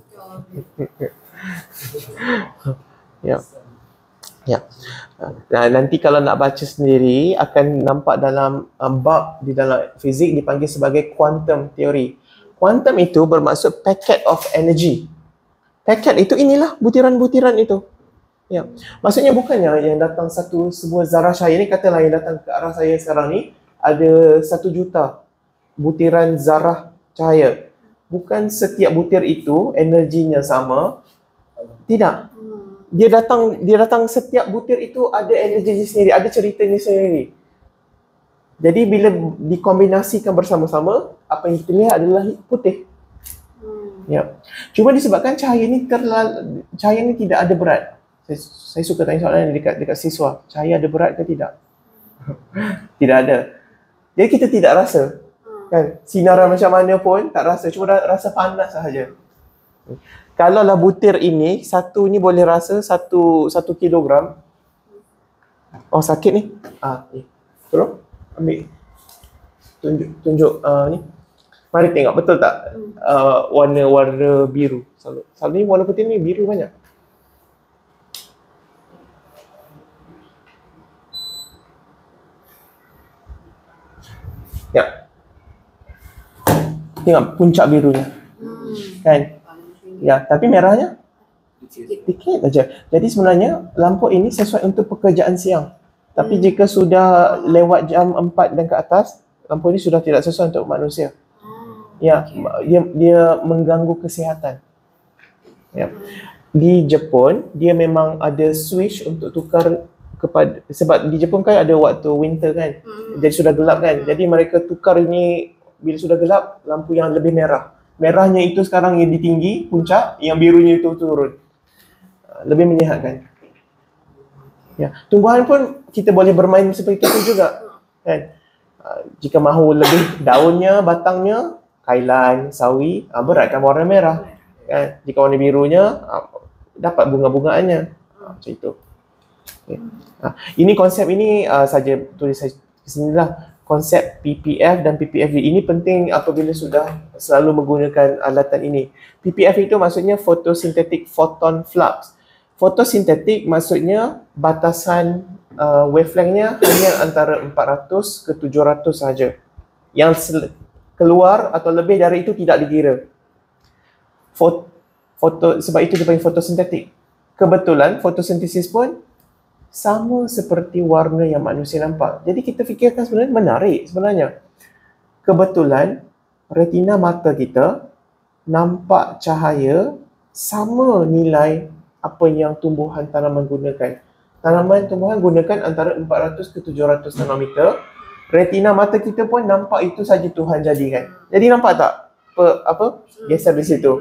Ya. Ya. Nah, nanti kalau nak baca sendiri akan nampak dalam um, bab di dalam fizik dipanggil sebagai quantum theory. Quantum itu bermaksud packet of energy. Packet itu inilah butiran-butiran itu. Ya. Maksudnya bukannya yang datang satu sebuah zarah cahaya ni, katalah yang datang ke arah saya sekarang ni ada satu juta butiran zarah cahaya. Bukan setiap butir itu energinya sama. Tidak. Dia datang dia datang setiap butir itu ada energinya sendiri, ada ceritanya sendiri. Jadi bila dikombinasikan bersama-sama, apa yang kita lihat adalah putih. Hmm. Ya. Cuma disebabkan cahaya ni terlalu cahaya ni tidak ada berat. Saya, saya suka tanya soalan ni dekat dekat siswa. Cahaya ada berat ke tidak? Tidak ada. Jadi kita tidak rasa. Kan? Sinaran macam mana pun tak rasa, cuma rasa panas sahaja. Kalau lah butir ini, satu ni boleh rasa satu satu kilogram. Oh sakit ni. Ah, ni. Tolong ambil. Tunjuk tunjuk uh, ni. Mari tengok betul tak uh, warna-warna biru. Selalu, selalu ni warna putih ni biru banyak. Ya. Tengok puncak birunya. Hmm. Kan? Ya, tapi merahnya sedikit aja. Jadi sebenarnya lampu ini sesuai untuk pekerjaan siang. Tapi Hmm. jika sudah lewat jam empat dan ke atas, lampu ini sudah tidak sesuai untuk manusia. Oh, Ya, okay. dia dia mengganggu kesihatan. Ya. Di Jepun, dia memang ada switch untuk tukar kepada, sebab di Jepun kan ada waktu winter kan. Hmm. Jadi sudah gelap kan. Jadi mereka tukar ini bila sudah gelap, lampu yang lebih merah. Merahnya itu sekarang yang di tinggi, puncak, yang birunya itu turun. Lebih menyihatkan. Ya, tumbuhan pun kita boleh bermain seperti itu juga. Kan? Jika mahu lebih daunnya, batangnya, kailan, sawi, beratkan warna merah. Kan? Jika warna birunya, dapat bunga-bungaannya. Macam itu. Okay. Ini konsep ini uh, saja tulis saya di sinilah. Konsep P P F dan P P F D ini penting apabila sudah selalu menggunakan alatan ini. P P F itu maksudnya photosynthetic photon flux. Fotosintetik maksudnya batasan uh, wavelength-nya hanya antara empat ratus ke tujuh ratus sahaja. Yang keluar atau lebih dari itu tidak dikira. Foto, foto sebab itu dipanggil fotosintetik. Kebetulan fotosintesis pun sama seperti warna yang manusia nampak. Jadi kita fikirkan sebenarnya menarik sebenarnya. Kebetulan retina mata kita nampak cahaya sama nilai apa yang tumbuhan tanaman gunakan. Tanaman tumbuhan gunakan antara empat ratus ke tujuh ratus nanometer. Retina mata kita pun nampak itu saja Tuhan jadikan. Jadi nampak tak apa, apa geser di situ?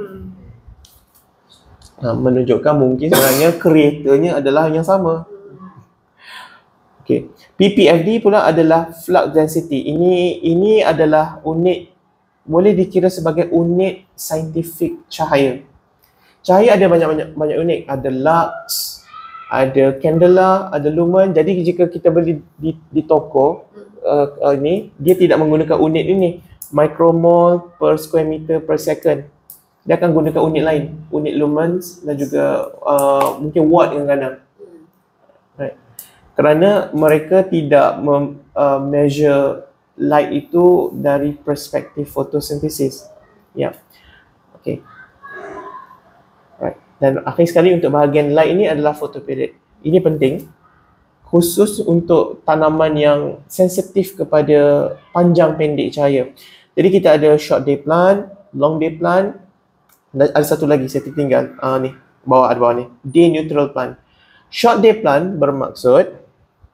Ha, menunjukkan mungkin sebenarnya kreatornya adalah yang sama. Okay. P P F D pula adalah flux density. Ini ini adalah unit, boleh dikira sebagai unit saintifik cahaya. Cahaya ada banyak-banyak banyak unit. Ada lux, ada candela, ada lumen. Jadi jika kita beli di, di toko uh, uh, ni, dia tidak menggunakan unit ini, micromole per square meter per second. Dia akan gunakan unit lain, unit lumens dan juga uh, mungkin watt kadang-kadang. Right. Kerana mereka tidak mem, uh, measure light itu dari perspektif fotosintesis. Ya. Yeah. Okey. Right. Dan akhir sekali untuk bahagian light ini adalah photoperiod. Ini penting khusus untuk tanaman yang sensitif kepada panjang pendek cahaya. Jadi kita ada short day plant, long day plant, dan ada satu lagi saya tertinggal. Ah uh, ni, bawah ada bawah ni. Day neutral plant. Short day plant bermaksud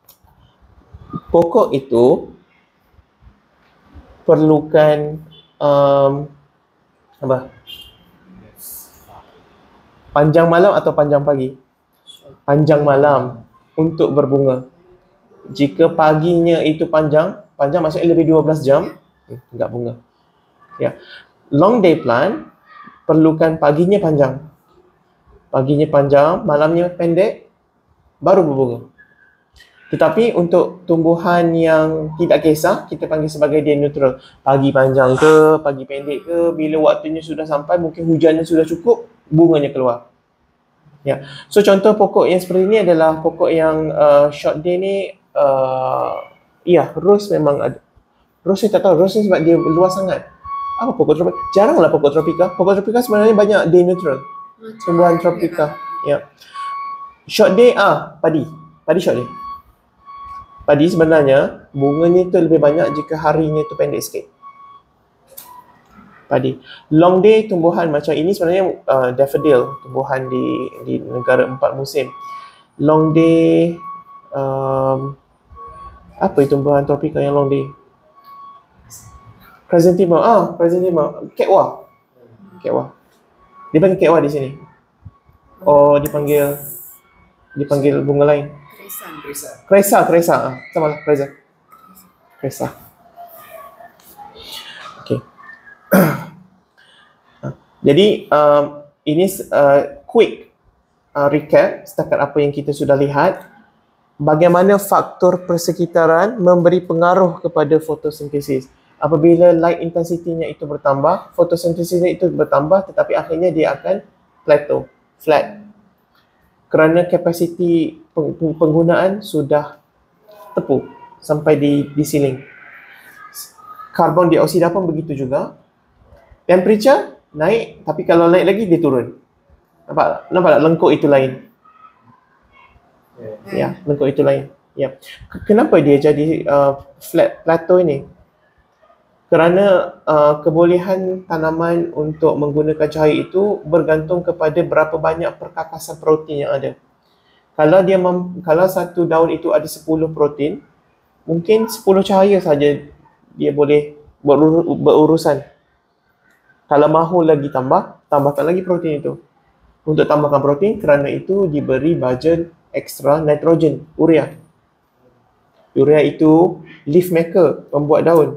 pokok itu perlukan um, apa? Panjang malam atau panjang pagi? Panjang malam untuk berbunga. Jika paginya itu panjang, panjang maksudnya lebih dua belas jam, enggak bunga. Ya. Long day plant perlukan paginya panjang. Paginya panjang, malamnya pendek, baru berbunga. Tetapi untuk tumbuhan yang tidak kisah, kita panggil sebagai day neutral. Pagi panjang ke, pagi pendek ke, bila waktunya sudah sampai, mungkin hujannya sudah cukup, bunganya keluar. Ya. So contoh pokok yang seperti ini adalah pokok yang uh, short day ni, uh, ya, rose memang ada. Rose saya tak tahu, rose ni sebab dia luas sangat. Apa pokok tropika? Jaranglah pokok tropika. Pokok tropika sebenarnya banyak day neutral. Tumbuhan tropika. Ya. Short day, ah, padi. Padi short day. Padi sebenarnya bunganya itu lebih banyak jika harinya itu pendek sikit. Padi. Long day tumbuhan macam ini sebenarnya uh, daffodil, tumbuhan di di negara empat musim. Long day um, Apa itu tumbuhan tropika yang long day? Chrysanthemum. Ah, chrysanthemum. Ketwa. Ketwa. Dia panggil ketwa di sini. Oh, dipanggil dipanggil bunga lain. Kresa. Kresa, kresa. Ah, sama lah, kresa. Kresa. Okey. Jadi um, ini uh, quick uh, recap setakat apa yang kita sudah lihat. Bagaimana faktor persekitaran memberi pengaruh kepada fotosintesis. Apabila light intensity-nya itu bertambah, fotosintesisnya itu bertambah, tetapi akhirnya dia akan plateau, flat. Kerana kapasiti penggunaan sudah tepu sampai di, di ceiling. Karbon dioksida pun begitu juga. Temperature naik, tapi kalau naik lagi dia turun. Nampak, nampak tak? Lengkuk itu lain. Ya, lengkuk itu lain. Ya. Kenapa dia jadi uh, flat plateau ini? Kerana uh, kebolehan tanaman untuk menggunakan cahaya itu bergantung kepada berapa banyak perkakasan protein yang ada. Kalau dia mem- kalau satu daun itu ada sepuluh protein, mungkin sepuluh cahaya saja dia boleh berur- berurusan. Kalau mahu lagi tambah, tambahkan lagi protein itu. Untuk tambahkan protein, kerana itu diberi baja ekstra nitrogen, urea. Urea itu leaf maker, pembuat daun.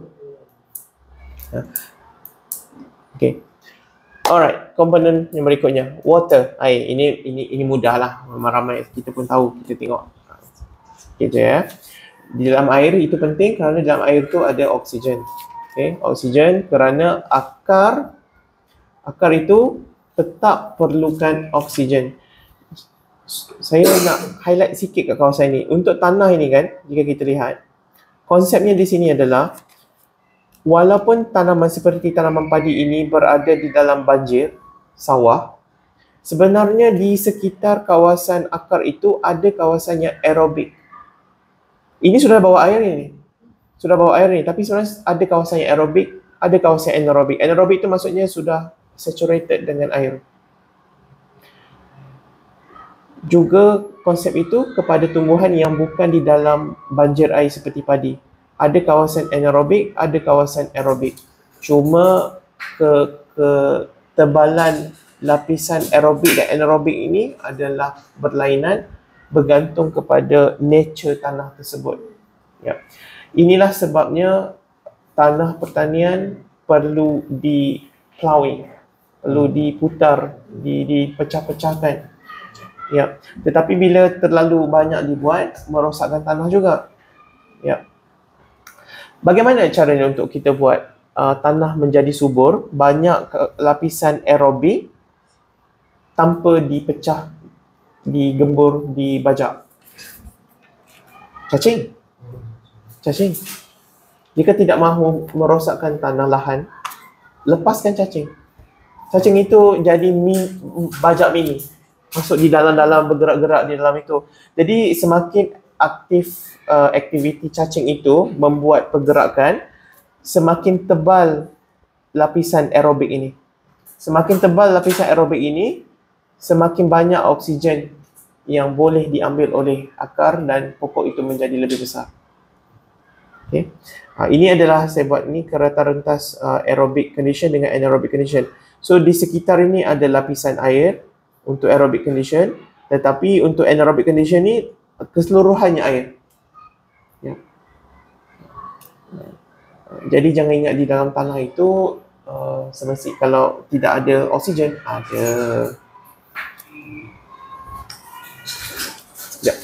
Okay. Alright, komponen yang berikutnya, water, air. Ini ini ini mudahlah, ramai kita pun tahu, kita tengok. Sikit je ya. Di dalam air itu penting kerana dalam air itu ada oksigen. Okay, oksigen kerana akar akar itu tetap perlukan oksigen. Saya nak highlight sikit kat kawasan ini. Untuk tanah ini kan, jika kita lihat, konsepnya di sini adalah walaupun tanaman seperti tanaman padi ini berada di dalam banjir, sawah, sebenarnya di sekitar kawasan akar itu ada kawasan yang aerobik. Ini sudah bawa air ini. Sudah bawa air ni, tapi sebenarnya ada kawasan yang aerobik, ada kawasan anaerobik. Anaerobik itu maksudnya sudah saturated dengan air. Juga konsep itu kepada tumbuhan yang bukan di dalam banjir air seperti padi. Ada kawasan anaerobik, ada kawasan aerobik. Cuma ke ketebalan lapisan aerobik dan anaerobik ini adalah berlainan bergantung kepada nature tanah tersebut. Ya. Inilah sebabnya tanah pertanian perlu di plowing, perlu diputar, di dipecah-pecahkan. Ya, tetapi bila terlalu banyak dibuat, merosakkan tanah juga. Ya. Bagaimana caranya untuk kita buat uh, tanah menjadi subur, banyak lapisan aerobik tanpa dipecah, digembur, dibajak? Cacing. Cacing. Jika tidak mahu merosakkan tanah lahan, lepaskan cacing. Cacing itu jadi mi, bajak mini. Masuk di dalam-dalam, bergerak-gerak di dalam itu. Jadi semakin aktif uh, aktiviti cacing itu membuat pergerakan, semakin tebal lapisan aerobik ini. Semakin tebal lapisan aerobik ini, semakin banyak oksigen yang boleh diambil oleh akar dan pokok itu menjadi lebih besar. Okay. Uh, ini adalah saya buat ni kereta rentas uh, aerobic condition dengan anaerobic condition. So di sekitar ini ada lapisan air untuk aerobic condition, tetapi untuk anaerobic condition ni keseluruhannya air. Ya. Jadi jangan ingat di dalam tanah itu uh, semestinya kalau tidak ada oksigen, ada. Ya.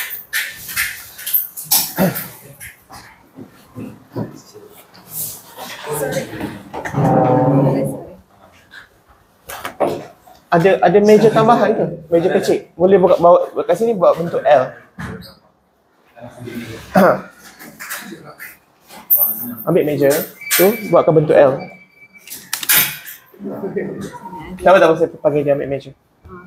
Ada ada meja tambahan ke? Meja kecil. Boleh bawa, bawa kat sini buat bentuk L. Ambil meja tu buatkan bentuk L. Tahu tak saya panggil dia ambil meja?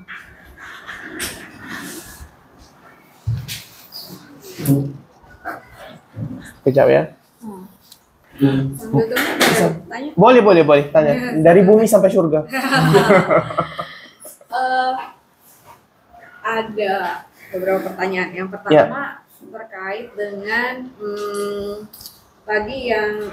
Kejap ya. Sambil tunggu, tanya. Boleh boleh boleh tanya. Dari bumi sampai syurga. Uh, ada beberapa pertanyaan. Yang pertama, Ya. terkait dengan hmm, tadi yang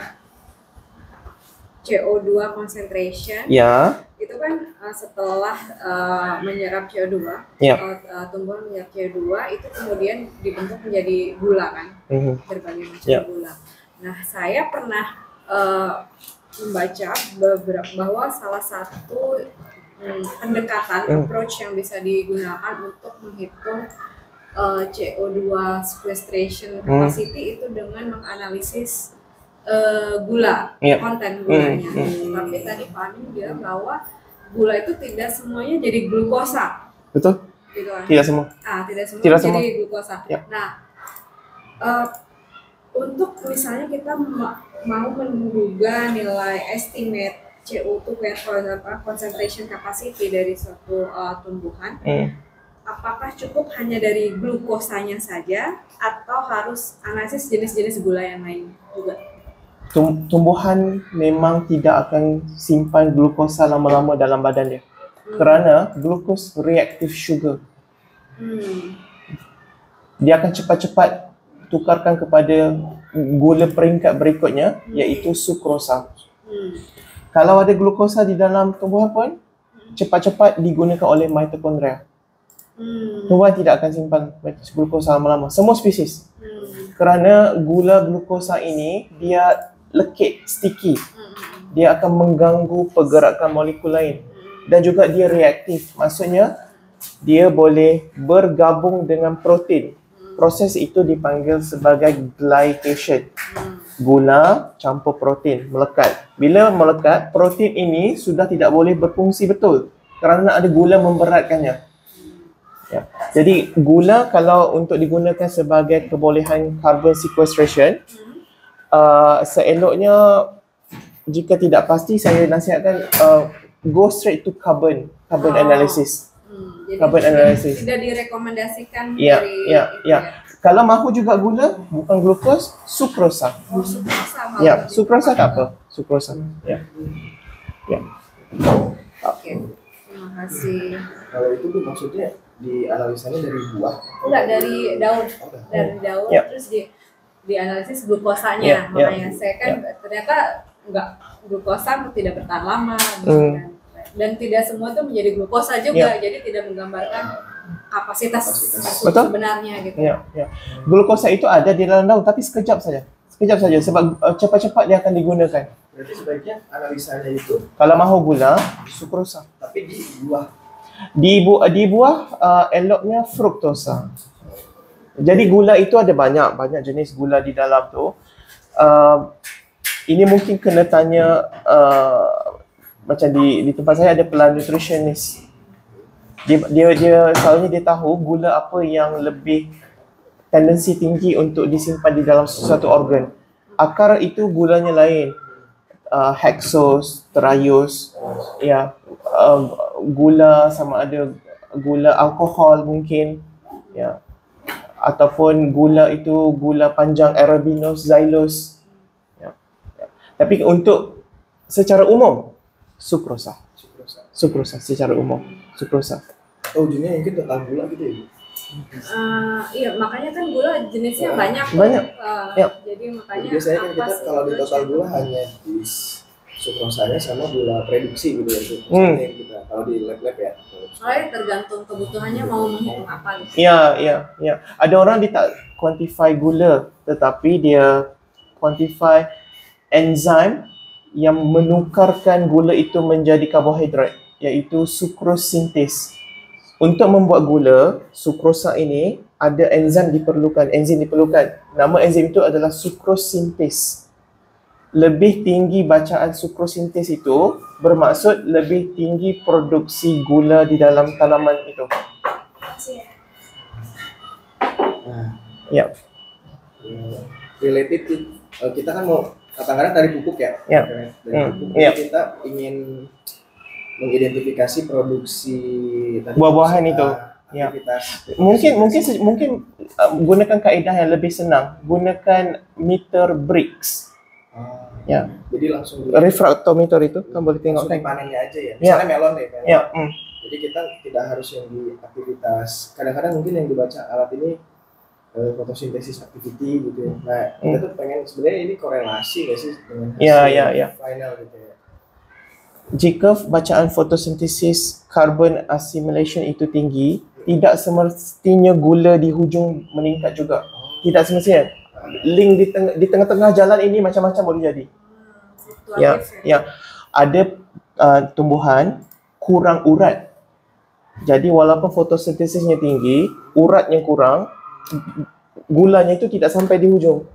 C O dua concentration. Ya. Itu kan uh, setelah uh, menyerap C O dua, Ya. uh, uh, tumbuhan menyerap C O dua itu kemudian dibentuk menjadi gula kan, Mhm. berbagai macam Ya. gula. Nah, saya pernah uh, membaca beberapa bahwa salah satu hmm, pendekatan Hmm. approach yang bisa digunakan untuk menghitung uh, C O dua sequestration capacity itu dengan menganalisis uh, gula, Ya. konten gulanya. Hmm. Tapi tadi Pak Amin bilang bahwa gula itu tidak semuanya jadi glukosa, Betul? gitu kan? Tidak semua. Ah, tidak semua Tidak jadi semua. glukosa. Ya. Nah, uh, untuk misalnya kita ma- mau menduga nilai estimate C O dua concentration capacity dari suatu uh, tumbuhan, Hmm. apakah cukup hanya dari glukosanya saja atau harus analisis jenis-jenis gula yang lain juga? Tum- tumbuhan memang tidak akan simpan glukosa lama-lama dalam badan dia. Hmm. Kerana glukos reactive sugar. Hmm. Dia akan cepat-cepat tukarkan kepada gula peringkat berikutnya, iaitu sukrosa. Hmm. Kalau ada glukosa di dalam tumbuhan pun, cepat-cepat digunakan oleh mitokondria. Hmm. Tumbuhan tidak akan simpan glukosa lama-lama. Semua spesies. Hmm. Kerana gula glukosa ini, dia lekit, sticky. Hmm. Dia akan mengganggu pergerakan molekul lain. Dan juga dia reaktif. Maksudnya, dia boleh bergabung dengan protein. Proses itu dipanggil sebagai glycation. Hmm. Gula campur protein, melekat. Bila melekat, protein ini sudah tidak boleh berfungsi betul kerana ada gula memberatkannya. Ya. Jadi gula kalau untuk digunakan sebagai kebolehan carbon sequestration, uh, seeloknya jika tidak pasti saya nasihatkan uh, go straight to carbon, carbon Oh. analysis. Hmm. Jadi Carbon tidak- analysis. tidak direkomendasikan Ya, dari ya, itu ya. Kalau mahu juga gula, bukan glukos, sukrosa. Oh, sukrosa malah Ya, lebih sukrosa tepat. tak apa, sukrosa. Ya. Ya. Oke, terima kasih. Kalau itu tuh maksudnya di analisanya dari buah. Enggak, dari daun, Oke. dari daun Ya. terus di dianalisis glukosanya. Ya, ya. Makanya saya kan ternyata enggak, glukosa tidak bertahan lama gitu Hmm. kan. Dan tidak semua itu menjadi glukosa juga, jadi tidak menggambarkan kapasitas Kapasitas. Betul. sebenarnya gitu. Ya, ya. Glukosa itu ada di dalam daun tapi sekejap saja. Sekejap saja sebab uh, cepat-cepat dia akan digunakan. Berarti sebaiknya analisanya itu Kalau mahu gula, sukrosa. tapi di buah. Di bu di buah uh, eloknya fruktosa. Jadi gula itu ada banyak, banyak jenis gula di dalam tu. Uh, ini mungkin kena tanya uh, macam di di tempat saya ada plant nutritionist. Dia dia dia selalunya dia tahu gula apa yang lebih tendensi tinggi untuk disimpan di dalam sesuatu organ. Akar itu gulanya lain. Uh, hexose, triose, ya, uh, gula sama ada gula alkohol mungkin, ya, ataupun gula itu gula panjang arabinose, xylose, ya. Ya. Tapi untuk secara umum sukrosa, Sukrosa. sukrosa secara umum, sukrosa. Atau ujungnya mungkin total gula gitu ya. Bu? Eh, iya, makanya kan gula jenisnya banyak. tuh. Banyak. Eh, Ya. Jadi makanya Biasanya kan apa kita sih kalau di itu total siapa? gula hanya di sukrosanya sama gula prediksi gitu ya. Hmm. Yang kita kalau di lab-lab ya. Soalnya tergantung kebutuhannya mau menghitung apa gitu. Ya, ya, ya. Ada orang dia tak quantify gula, tetapi dia quantify enzim yang menukarkan gula itu menjadi karbohidrat, iaitu sucrose synthase. Untuk membuat gula, sukrosa ini ada enzim diperlukan, enzim diperlukan. Nama enzim itu adalah sucrose synthase. Lebih tinggi bacaan sucrose synthase itu bermaksud lebih tinggi produksi gula di dalam tanaman itu. Nah, Ya. eh, related to, eh, kita kan mau kadang-kadang dari pupuk ya. Ya. Dari Hmm, pupuk ya. kita ingin mengidentifikasi produksi tadi Buah-buahan kita, itu. Ya. aktivitas. Mungkin mungkin se- mungkin uh, gunakan kaedah yang lebih senang. Gunakan meter Briggs. Ah, Ya. Jadi langsung di, Refraktometer itu kan boleh tengok langsung kan. dipanennya aja ya. Ya. Misalnya melon deh, melon. Ya, mm. Jadi kita tidak harus yang di aktivitas. Kadang-kadang mungkin yang dibaca alat ini uh, fotosintesis activity gitu ya. Nah, kita tuh pengen sebenarnya ini korelasi nggak sih dengan hasil Ya, ya, ya. final gitu ya. Jika bacaan fotosintesis carbon assimilation itu tinggi, tidak semestinya gula di hujung meningkat juga. Tidak semestinya. Link di tengah di tengah-tengah jalan ini macam-macam boleh jadi. Ya, ya. Ada uh, tumbuhan kurang urat. Jadi walaupun fotosintesisnya tinggi, uratnya kurang, gulanya itu tidak sampai di hujung.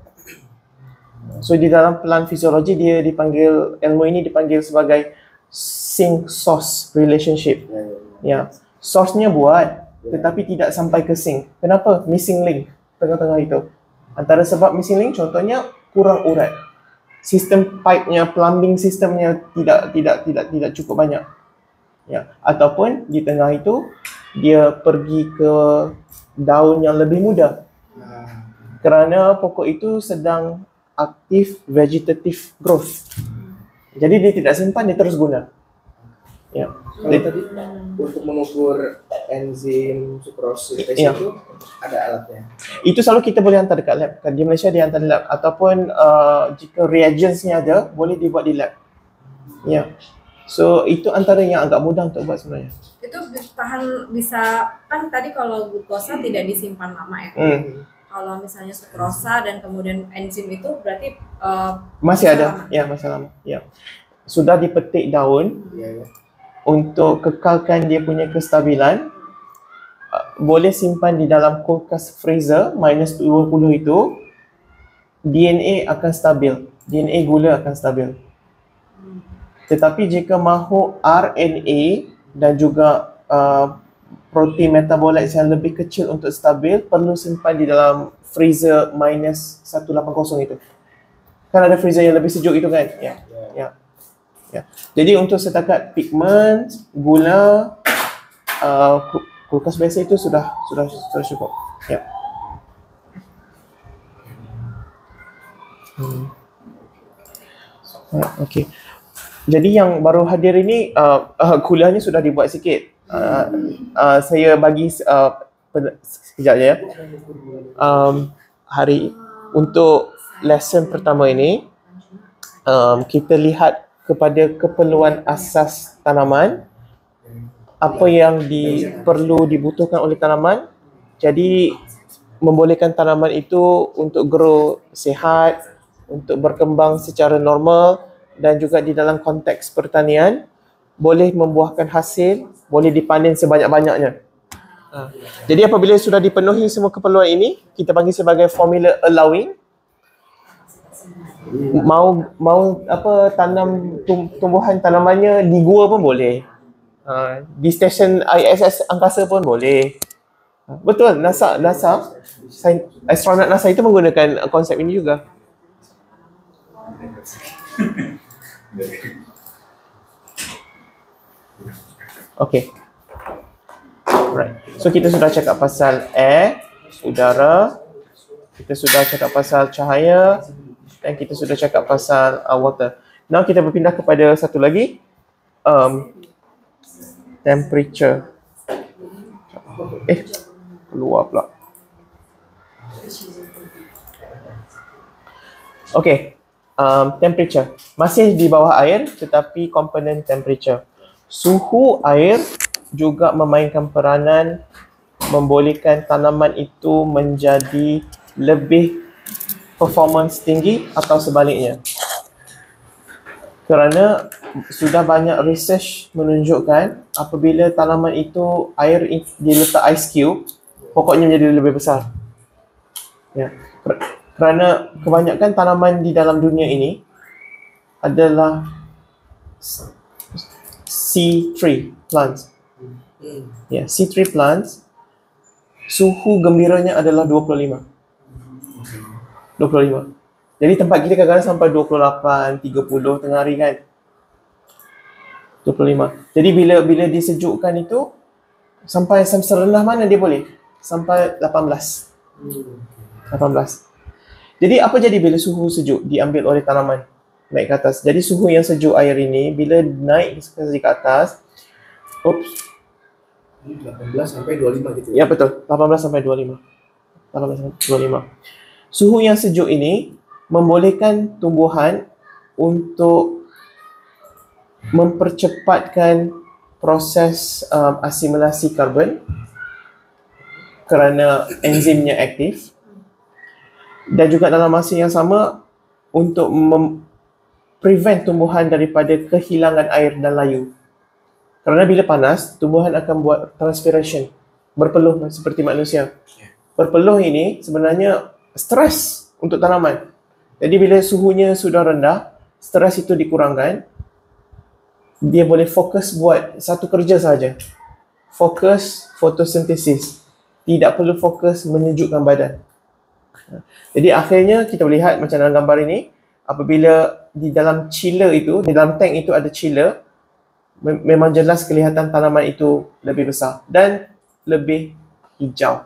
So di dalam pelan fisiologi dia dipanggil, ilmu ini dipanggil sebagai sink source relationship. Ya, source-nya buat tetapi tidak sampai ke sink. Kenapa? Missing link tengah-tengah itu. Antara sebab missing link contohnya kurang urat. Sistem pipe-nya, plumbing sistemnya tidak tidak tidak tidak cukup banyak. Ya, ataupun di tengah itu dia pergi ke daun yang lebih muda. Kerana pokok itu sedang aktif vegetative growth. Jadi dia tidak simpan, dia terus guna. Ya. Kalau tadi untuk mengukur enzim sukrose Ya. itu ada alatnya. Itu selalu kita boleh hantar dekat lab. Di Malaysia dia hantar di lab. Ataupun uh, jika reagentsnya ada, boleh dibuat di lab. Ya. So itu antara yang agak mudah untuk buat sebenarnya. Itu tahan bisa, kan tadi kalau glukosa tidak disimpan lama ya. Hmm. Kalau misalnya sukrosa dan kemudian enzim itu berarti uh, Masih bisa ada. lama. Ya, masih lama. Ya. Sudah dipetik daun Iya, ya. untuk kekalkan dia punya kestabilan. uh, Boleh simpan di dalam kulkas freezer minus dua puluh itu. D N A akan stabil. D N A gula akan stabil. Tetapi jika mahu R N A dan juga uh, protein metabolit yang lebih kecil untuk stabil, perlu simpan di dalam freezer minus seratus lapan puluh itu. Kan ada freezer yang lebih sejuk itu kan? Ya. Ya. Ya. Jadi untuk setakat pigment, gula, uh, kulkas biasa itu sudah sudah sudah cukup. Ya. Hmm. Ya, okey. Jadi yang baru hadir ini uh, uh, kuliahnya sudah dibuat sikit. Uh, uh, saya bagi uh, pen- sekejap ya. Um, hari untuk lesson pertama ini um, kita lihat kepada keperluan asas tanaman, apa yang di, perlu dibutuhkan oleh tanaman. Jadi membolehkan tanaman itu untuk grow sihat, untuk berkembang secara normal dan juga di dalam konteks pertanian boleh membuahkan hasil, boleh dipanen sebanyak-banyaknya. Ha. Jadi apabila sudah dipenuhi semua keperluan ini, kita panggil sebagai formula allowing. Mau mau apa tanam tum, tumbuhan tanamannya di gua pun boleh. Ha, di stesen I S S angkasa pun boleh. Ha, betul, NASA NASA sain- astronaut NASA itu menggunakan konsep ini juga. Okay. Right. So kita sudah cakap pasal air, udara, kita sudah cakap pasal cahaya dan kita sudah cakap pasal uh, water. Now kita berpindah kepada satu lagi, um, temperature. Eh, keluar pula. Okay. Um, temperature masih di bawah air tetapi komponen temperature. Suhu air juga memainkan peranan membolehkan tanaman itu menjadi lebih performance tinggi atau sebaliknya. Kerana sudah banyak research menunjukkan apabila tanaman itu air diletak ice cube, pokoknya menjadi lebih besar. Ya. Kerana kebanyakan tanaman di dalam dunia ini adalah C three plants. Ya, C three plants, suhu gembiranya adalah dua puluh lima. dua puluh lima. Jadi tempat kita kadang-kadang sampai dua puluh lapan, tiga puluh tengah hari kan. dua puluh lima. Jadi bila bila disejukkan itu sampai sampai serendah mana dia boleh? Sampai lapan belas. lapan belas. Jadi apa jadi bila suhu sejuk diambil oleh tanaman naik ke atas? Jadi suhu yang sejuk air ini bila naik sekali ke atas, oops, delapan belas sampai dua puluh lima gitu. ya betul, lapan belas sampai dua puluh lima. lapan belas sampai dua puluh lima. Suhu yang sejuk ini membolehkan tumbuhan untuk mempercepatkan proses um, asimilasi karbon kerana enzimnya aktif, dan juga dalam masa yang sama untuk mem- prevent tumbuhan daripada kehilangan air dan layu. Kerana bila panas, tumbuhan akan buat transpiration, berpeluh seperti manusia. Berpeluh ini sebenarnya stres untuk tanaman. Jadi bila suhunya sudah rendah, stres itu dikurangkan, dia boleh fokus buat satu kerja saja. Fokus fotosintesis. Tidak perlu fokus menyejukkan badan. Jadi akhirnya kita lihat macam dalam gambar ini, apabila di dalam chiller itu, di dalam tank itu ada chiller, memang jelas kelihatan tanaman itu lebih besar dan lebih hijau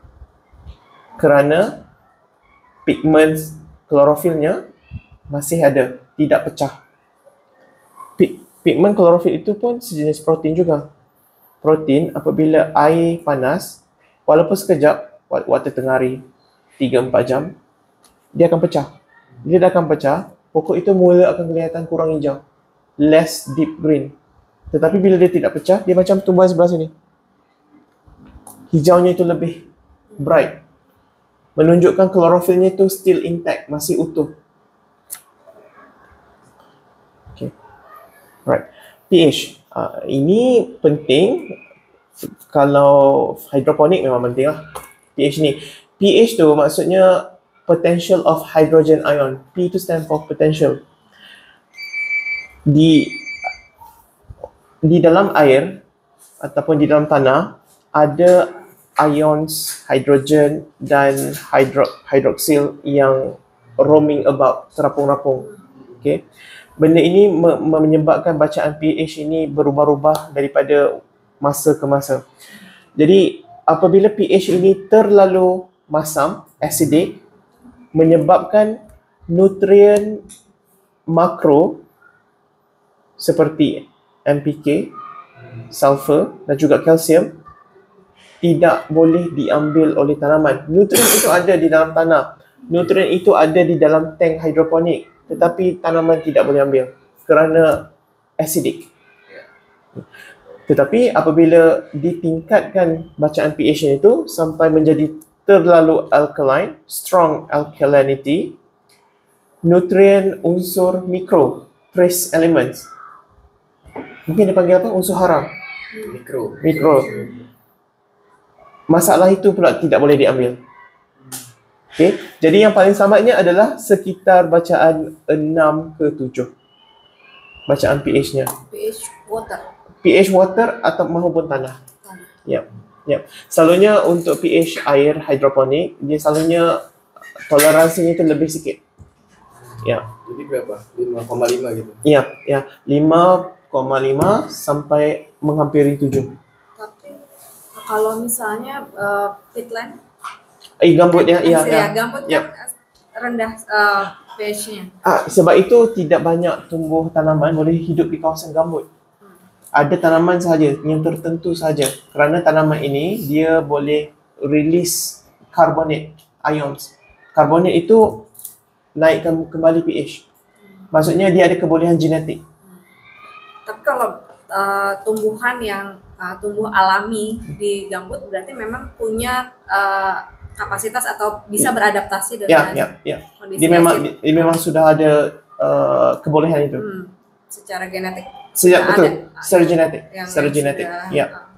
kerana pigmen klorofilnya masih ada, tidak pecah. Pigmen klorofil itu pun sejenis protein juga. Protein apabila air panas, walaupun sekejap, waktu tengah hari tiga empat jam, dia akan pecah. Bila dia akan pecah, pokok itu mula akan kelihatan kurang hijau, less deep green. Tetapi bila dia tidak pecah, dia macam tumbuhan sebelah sini. Hijaunya itu lebih bright. Menunjukkan klorofilnya itu still intact, masih utuh. Okay. Right. pH. Uh, ini penting. Kalau hidroponik memang penting lah. pH ni. pH tu maksudnya potential of hydrogen ion. P itu stand for potential. Di di dalam air ataupun di dalam tanah ada ions hidrogen dan hydro, hydroxyl yang roaming about, terapung-rapung. Okay. Benda ini me- menyebabkan bacaan pH ini berubah-ubah daripada masa ke masa. Jadi apabila pH ini terlalu masam, acidic, menyebabkan nutrien makro seperti N P K, sulfur dan juga kalsium tidak boleh diambil oleh tanaman. Nutrien itu ada di dalam tanah. Nutrien itu ada di dalam tank hidroponik, tetapi tanaman tidak boleh ambil kerana acidic. Tetapi apabila ditingkatkan bacaan pH itu sampai menjadi terlalu alkaline, strong alkalinity, nutrien unsur mikro, trace elements, mungkin dipanggil apa? Unsur hara. Mikro. Mikro. Masalah itu pula tidak boleh diambil. Okay. Jadi yang paling selamatnya adalah sekitar bacaan enam ke tujuh. Bacaan pH-nya. pH water. pH water atau maupun tanah. Tanah. Ya. Ya. Selalunya untuk pH air hidroponik, dia selalunya toleransinya itu lebih sikit. Ya. Jadi berapa? lima koma lima gitu. Ya, ya. lima koma lima sampai menghampiri tujuh. Tapi kalau misalnya uh, peatland, Eh, gambut ya, ya, hasil ya. ya, gambut Ya. kan rendah uh, pH-nya. Ah, sebab itu tidak banyak tumbuh tanaman boleh hidup di kawasan gambut. Ada tanaman sahaja yang tertentu sahaja. Kerana tanaman ini dia boleh release carbonate ions. Carbonate itu naikkan kembali pH. Maksudnya dia ada kebolehan genetik. Tapi kalau uh, tumbuhan yang uh, tumbuh alami di gambut berarti memang punya uh, kapasitas atau bisa beradaptasi Ya, dengan ya, ya. kondisi Dia memang acid. dia memang sudah ada uh, kebolehan itu. Hmm, secara genetik Sejak sudah betul, ada secara genetik, yang secara genetik. sudah, Ya. uh,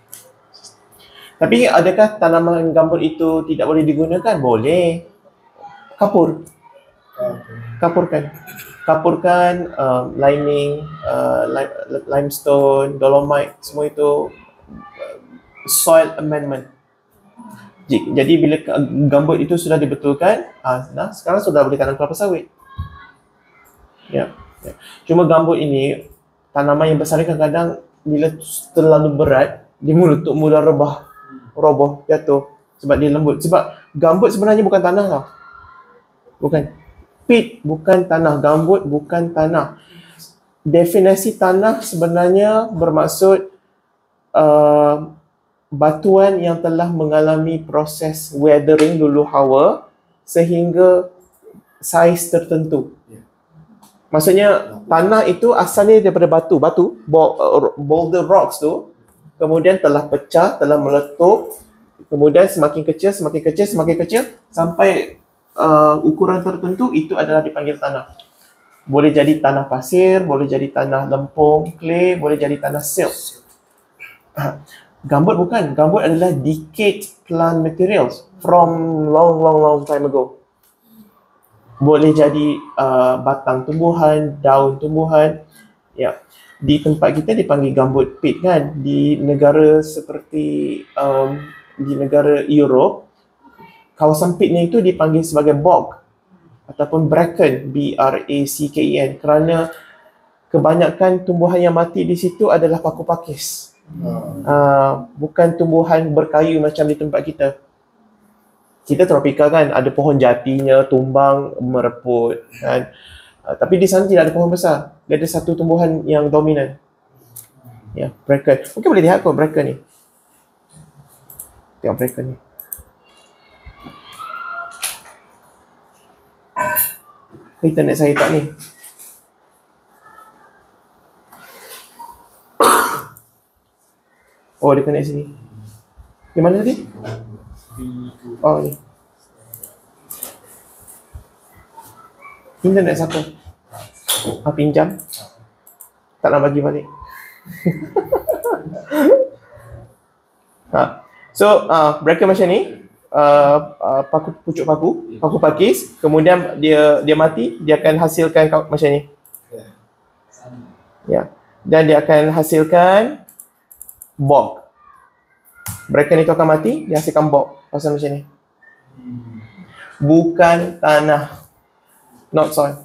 Tapi adakah tanaman gambut itu tidak boleh digunakan? Boleh. Kapur. Kapurkan. Kapurkan um, liming, uh, li- limestone, dolomite, semua itu uh, soil amendment. Ji- Jadi bila ke- gambut itu sudah dibetulkan, ah, nah sekarang sudah boleh tanam kelapa sawit. Ya. ya. Cuma gambut ini tanaman yang besar kadang-kadang bila terlalu berat, dia meletup mula rebah, roboh, jatuh sebab dia lembut. Sebab gambut sebenarnya bukan tanah tau. Bukan. Peat bukan tanah, gambut bukan tanah. Definisi tanah sebenarnya bermaksud uh, batuan yang telah mengalami proses weathering luluh hawa sehingga saiz tertentu. Maksudnya tanah itu asalnya daripada batu, batu boulder rocks tu kemudian telah pecah, telah meletup, kemudian semakin kecil, semakin kecil, semakin kecil sampai uh, ukuran tertentu, itu adalah dipanggil tanah. Boleh jadi tanah pasir, boleh jadi tanah lempung, clay, boleh jadi tanah silt. Gambut bukan, gambut adalah decayed plant materials from long long long time ago. Boleh jadi uh, batang tumbuhan, daun tumbuhan. Ya, di tempat kita dipanggil gambut pit kan. Di negara seperti um, di negara Europe, kawasan pitnya itu dipanggil sebagai bog ataupun bracken, B R A C K E N, kerana kebanyakan tumbuhan yang mati di situ adalah paku pakis. Hmm. Uh, bukan tumbuhan berkayu macam di tempat kita. Kita tropika kan, ada pohon jatinya tumbang mereput kan. Uh, tapi di sana tidak ada pohon besar. Dia ada satu tumbuhan yang dominan. Ya, bracken. Mungkin boleh lihat kot bracken ni. Tengok bracken ni. Internet saya tak ni. Oh, dia connect sini. Di mana tadi? Oh, ni. Internet siapa? Ah, pinjam. Tak nak bagi balik. ha. So, uh, bracket macam ni. Uh, uh, paku, pucuk paku, paku pakis. Kemudian dia dia mati, dia akan hasilkan macam ni. Ya. Dan dia akan hasilkan bog. Bracken itu akan mati, dia hasilkan bog. Pasal macam ni. Bukan tanah. Not soil.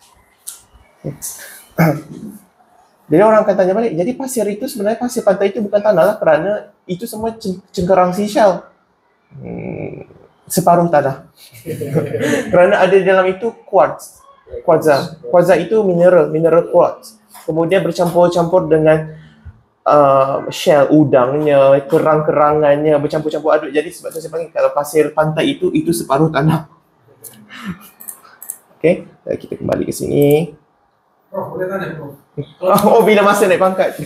Jadi orang akan tanya balik, jadi pasir itu sebenarnya, pasir pantai itu bukan tanah lah, kerana itu semua cengkerang seashell. Hmm, separuh tanah. Kerana ada di dalam itu quartz. Quartza. Quartza itu mineral, mineral quartz. Kemudian bercampur-campur dengan uh, shell udangnya, kerang-kerangannya, bercampur-campur aduk. Jadi sebab tu saya panggil kalau pasir pantai itu, itu separuh tanah. Okey, kita kembali ke sini. Prof, boleh tanya, Prof? Oh, bila masa naik pangkat?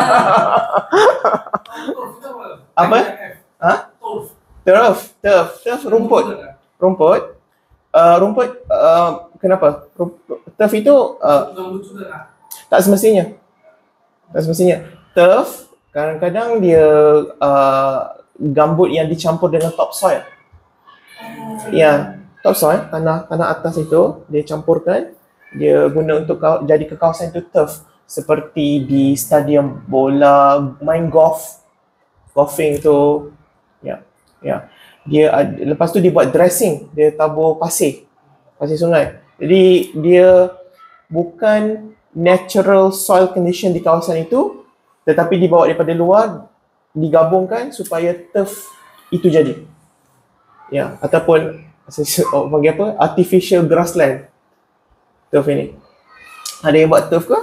Apa? Ha? Turf, turf, turf, rumput. Rumput. Uh, rumput, uh, kenapa? Turf itu uh, tak semestinya. Tak semestinya. Turf, kadang-kadang dia uh, gambut yang dicampur dengan topsoil. Ya, topsoil, tanah tanah atas itu dia campurkan, dia guna untuk jadi ke kawasan itu turf. Seperti di stadium bola, main golf, golfing tu, ya, ya. Dia lepas tu dia buat dressing, dia tabur pasir, pasir sungai. Jadi dia bukan natural soil condition di kawasan itu, tetapi dibawa daripada luar, digabungkan supaya turf itu jadi. Ya, ataupun oh, panggil apa? Artificial grassland. Turf ini. Ada yang buat turf ke?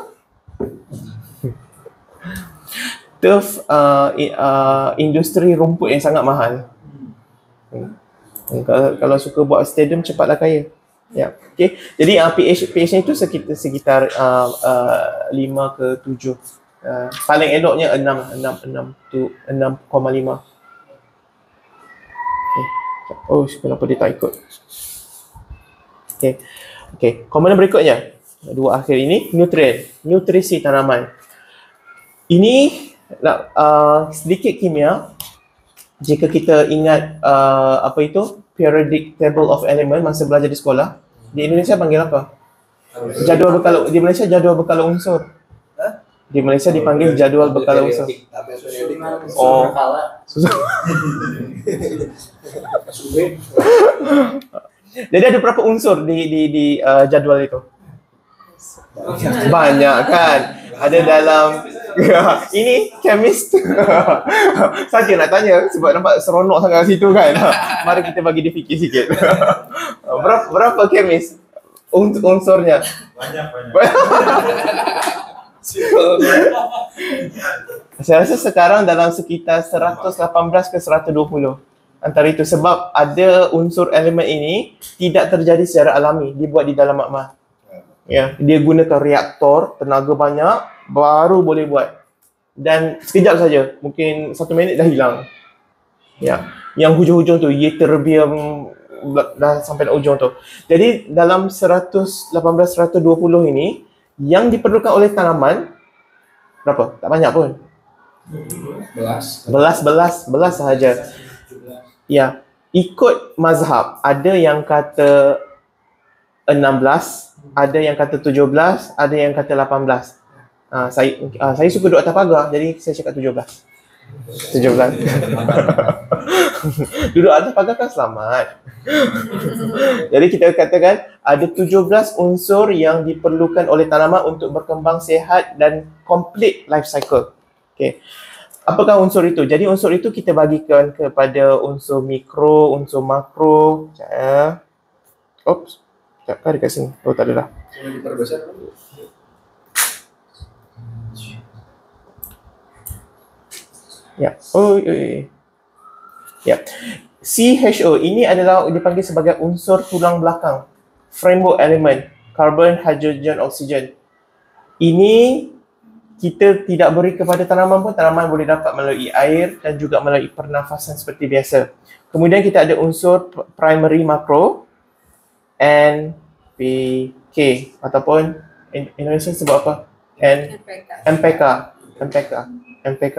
Turf uh, uh, industri rumput yang sangat mahal. Hmm. Kalau, kalau suka buat stadium, cepatlah kaya. Ya, okey. Jadi uh, pH pH-nya itu sekitar sekitar uh, uh, lima ke tujuh. Uh, paling eloknya enam, enam, enam tu enam koma lima. Okey. Oh, kenapa dia tak ikut? Okey. Okey, komponen berikutnya. Dua akhir ini, nutrien, nutrisi tanaman. Ini uh, sedikit kimia. Jika kita ingat uh, apa itu periodic table of element masa belajar di sekolah, di Indonesia panggil apa? Jadual berkala. Di Malaysia jadual berkala unsur. Di Malaysia dipanggil jadual berkala unsur. Oh. Jadi ada berapa unsur di di di uh, jadual itu? Banyak kan? Ada dalam ini chemist. Saja nak tanya sebab nampak seronok sangat situ kan. Mari kita bagi dia fikir sikit. Berapa berapa chemist unsurnya? Banyak banyak. Saya rasa sekarang dalam sekitar seratus lapan belas ke seratus dua puluh. Antara itu sebab ada unsur elemen ini tidak terjadi secara alami, dibuat di dalam magma. Ya, dia gunakan reaktor, tenaga banyak, baru boleh buat. Dan sekejap saja, mungkin satu minit dah hilang. Ya, yang hujung-hujung tu, ytterbium dah sampai ke ujung tu. Jadi dalam seratus lapan belas seratus dua puluh ini, yang diperlukan oleh tanaman, berapa? Tak banyak pun. Belas. Belas, belas, belas sahaja. Ya, ikut mazhab. Ada yang kata enam belas, ada yang kata tujuh belas, ada yang kata lapan belas. Uh, saya uh, saya suka duduk atas pagar, jadi saya cakap tujuh belas. tujuh belas. Duduk atas pagar kan selamat. Jadi kita katakan ada tujuh belas unsur yang diperlukan oleh tanaman untuk berkembang sihat dan complete life cycle. Okay. Apakah unsur itu? Jadi unsur itu kita bagikan kepada unsur mikro, unsur makro. Sekejap ya. Oops. Sekejap kan dekat sini. Oh tak ada dah. Ya. Oh, ya. Ya. Ya. C H O ini adalah dipanggil sebagai unsur tulang belakang. Framework element. Carbon, hydrogen, oksigen. Ini kita tidak beri kepada tanaman pun, tanaman boleh dapat melalui air dan juga melalui pernafasan seperti biasa. Kemudian kita ada unsur primary makro, N P K ataupun Indonesia sebut apa? N M P K. M P K. M P K.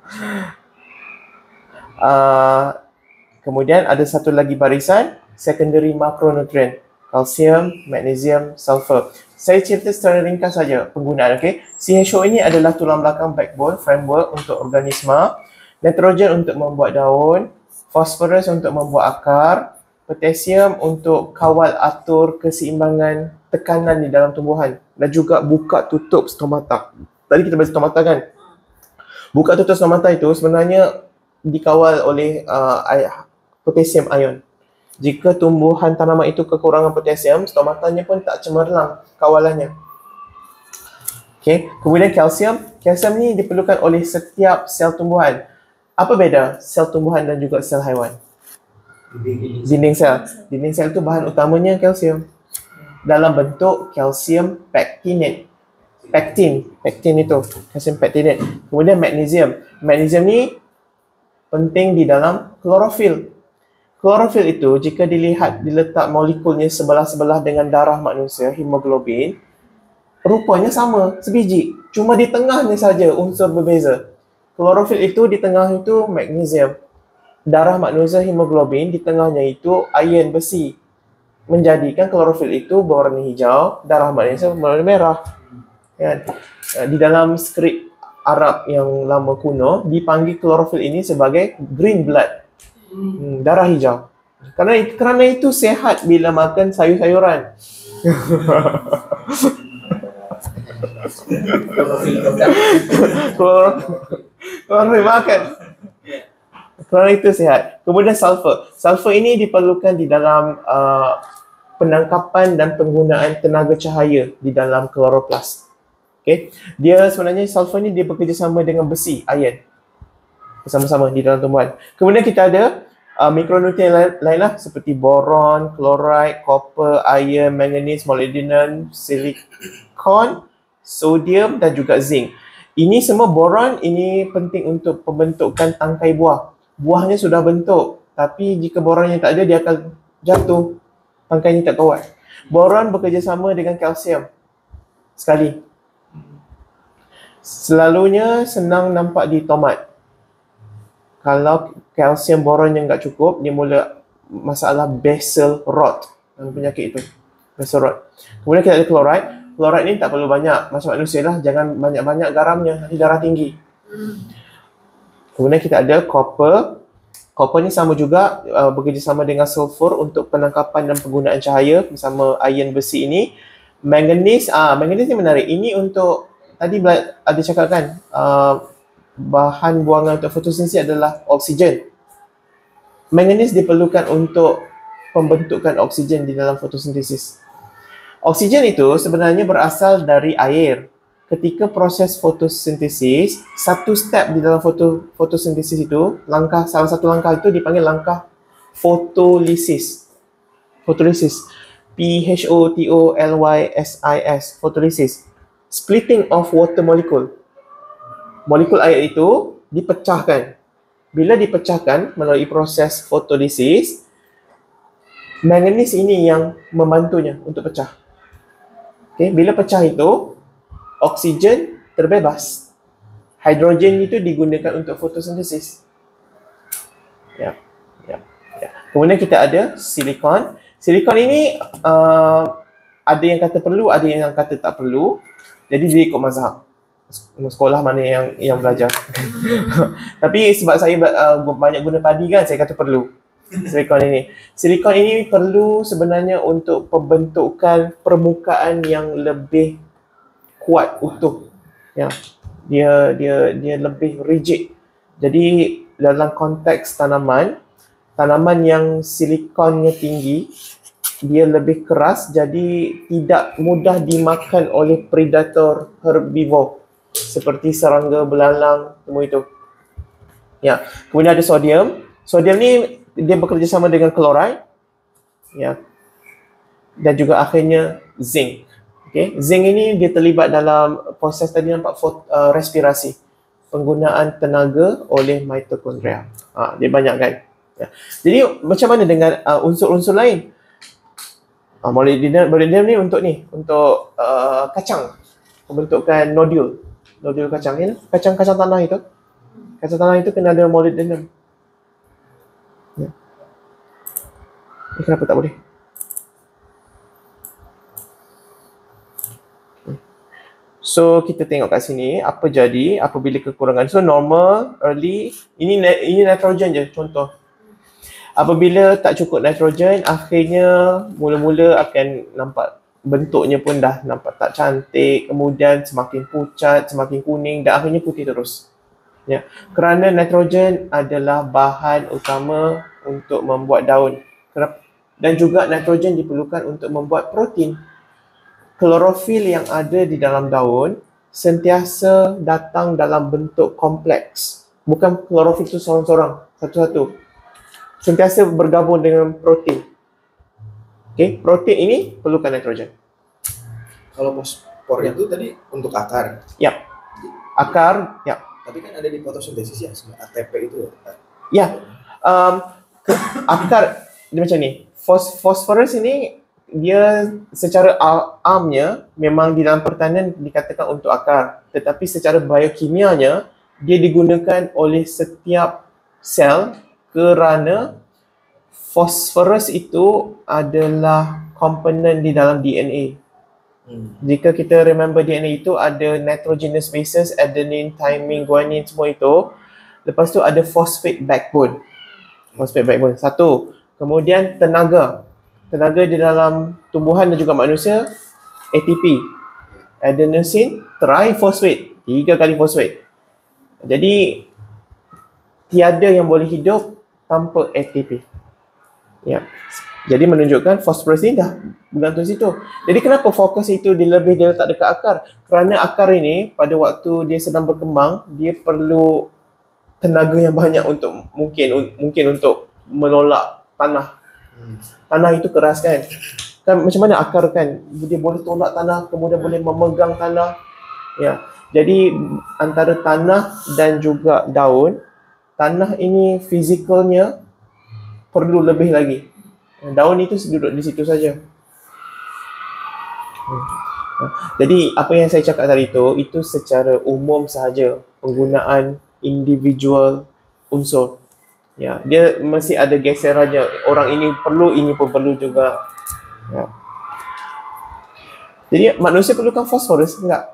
Uh, kemudian ada satu lagi barisan, secondary macronutrient, kalsium, magnesium, sulfur. Saya cerita secara ringkas saja penggunaan, okey. C H O ini adalah tulang belakang backbone framework untuk organisma, nitrogen untuk membuat daun, fosforus untuk membuat akar, potasium untuk kawal atur keseimbangan tekanan di dalam tumbuhan dan juga buka tutup stomata. Tadi kita bahas stomata kan? Buka tutup stomata itu sebenarnya dikawal oleh uh, potasium ion. Jika tumbuhan tanaman itu kekurangan potasium, stomatanya pun tak cemerlang kawalannya. Okay. Kemudian kalsium. Kalsium ni diperlukan oleh setiap sel tumbuhan. Apa beza sel tumbuhan dan juga sel haiwan? Dinding sel. Dinding sel itu bahan utamanya kalsium. Dalam bentuk kalsium pectinate. Pectin. Pectin itu. Kalsium pectinate. Kemudian magnesium. Magnesium ni penting di dalam klorofil. Klorofil itu jika dilihat diletak molekulnya sebelah-sebelah dengan darah manusia, hemoglobin, rupanya sama, sebiji. Cuma di tengahnya saja unsur berbeza. Klorofil itu di tengah itu magnesium. Darah manusia, hemoglobin, di tengahnya itu iron, besi. Menjadikan klorofil itu berwarna hijau, darah manusia berwarna merah. Kan? Di dalam skrip Arab yang lama kuno, dipanggil klorofil ini sebagai green blood. Hmm, darah hijau. Kerana kerana itu sehat bila makan sayur-sayuran. Klorofil makan. Kerana itu sehat. Kemudian sulfur. Sulfur ini diperlukan di dalam uh, penangkapan dan penggunaan tenaga cahaya di dalam kloroplas. Okay. Dia sebenarnya sulfur ini dia bekerjasama dengan besi, iron. Bersama-sama di dalam tumbuhan. Kemudian kita ada uh, mikronutrien lain, lain lah seperti boron, chloride, copper, iron, manganese, molybdenum, silikon, sodium dan juga zinc. Ini semua boron ini penting untuk pembentukan tangkai buah. Buahnya sudah bentuk, tapi jika boronnya tak ada dia akan jatuh. Tangkainya tak kuat. Boron bekerjasama dengan kalsium. Sekali. Selalunya senang nampak di tomat. Kalau kalsium boron yang tak cukup, dia mula masalah basal rot, penyakit itu, basal rot. Kemudian kita ada chloride. Chloride ni tak perlu banyak, macam manusia lah, jangan banyak-banyak garamnya, nanti darah tinggi. Kemudian kita ada copper. Copper ni sama juga, uh, bekerjasama dengan sulfur untuk penangkapan dan penggunaan cahaya bersama iron besi ini. Manganese, ah manganese ni menarik. Ini untuk tadi ada cakap kan, uh, bahan buangan untuk fotosintesis adalah oksigen. Manganese diperlukan untuk pembentukan oksigen di dalam fotosintesis. Oksigen itu sebenarnya berasal dari air. ketika proses fotosintesis, satu step di dalam foto fotosintesis itu, langkah salah satu langkah itu dipanggil langkah fotolisis. Fotolisis. P H O T O L Y S I S, fotolisis. Splitting of water molecule. Molekul air itu dipecahkan. Bila dipecahkan melalui proses fotolisis, manganis ini yang membantunya untuk pecah. Okay, bila pecah itu, oksigen terbebas. Hidrogen itu digunakan untuk fotosintesis. Ya, ya, ya. Kemudian kita ada silikon. Silikon ini uh, ada yang kata perlu, ada yang kata tak perlu. Jadi dia ikut mazhab. Sekolah mana yang yang belajar. Tapi sebab saya uh, banyak guna padi kan, saya kata perlu. Silikon ini. Silikon ini perlu sebenarnya untuk pembentukan permukaan yang lebih kuat, utuh. Ya. Dia dia dia lebih rigid. Jadi dalam konteks tanaman, tanaman yang silikonnya tinggi, dia lebih keras, jadi tidak mudah dimakan oleh predator herbivore seperti serangga, belalang, semua itu. Ya. Kemudian ada sodium. Sodium ni dia bekerjasama dengan chloride, ya, dan juga akhirnya zinc. Okay. Zinc ini dia terlibat dalam proses tadi nampak uh, respirasi, penggunaan tenaga oleh mitokondria. Ha, dia banyak kan. Ya. Jadi macam mana dengan uh, unsur-unsur lain? Uh, molybdenum, molybdenum ni untuk ni, untuk uh, kacang, pembentukan nodul, nodul kacang ni, kacang-kacang tanah itu, kacang tanah itu kena ada molybdenum. Ya. Ini kenapa tak boleh? So kita tengok kat sini apa jadi apabila kekurangan. So normal, early, ini ini nitrogen je contoh. Apabila tak cukup nitrogen, akhirnya mula-mula akan nampak bentuknya pun dah nampak tak cantik, kemudian semakin pucat, semakin kuning dan akhirnya putih terus. Ya, kerana nitrogen adalah bahan utama untuk membuat daun. Dan juga nitrogen diperlukan untuk membuat protein. Klorofil yang ada di dalam daun sentiasa datang dalam bentuk kompleks. Bukan klorofil itu seorang-seorang, satu-satu. Sentiasa bergabung dengan protein. Okey, protein ini perlukan nitrogen. Kalau fosfor itu tadi untuk akar. Ya. Akar, ya. Tapi kan ada di fotosintesis ya, A T P itu. Ya. Um, akar dia macam ni. Fos, fosforus ini dia secara armnya memang di dalam pertanian dikatakan untuk akar, tetapi secara biokimianya dia digunakan oleh setiap sel kerana fosforus itu adalah komponen di dalam D N A. Hmm. Jika kita remember D N A itu ada nitrogenous bases, adenine, thymine, guanine, semua itu. Lepas tu ada phosphate backbone. Phosphate backbone. Satu. Kemudian tenaga. Tenaga di dalam tumbuhan dan juga manusia, A T P. Adenosine triphosphate. Tiga kali fosfat. Jadi tiada yang boleh hidup tanpa A T P. Ya. Jadi menunjukkan fosforus ini dah bergantung situ. Jadi kenapa fokus itu dia lebih dia letak dekat akar? Kerana akar ini pada waktu dia sedang berkembang, dia perlu tenaga yang banyak untuk mungkin mungkin untuk menolak tanah. Tanah itu keras kan? Kan macam mana akar kan? Dia boleh tolak tanah, kemudian boleh memegang tanah. Ya. Jadi antara tanah dan juga daun, tanah ini fizikalnya perlu lebih lagi. Daun itu duduk di situ saja. Jadi apa yang saya cakap tadi itu, itu secara umum sahaja penggunaan individual unsur. Ya, dia mesti ada geserannya. Orang ini perlu, ini pun perlu juga. Ya. Jadi manusia perlukan fosforus enggak?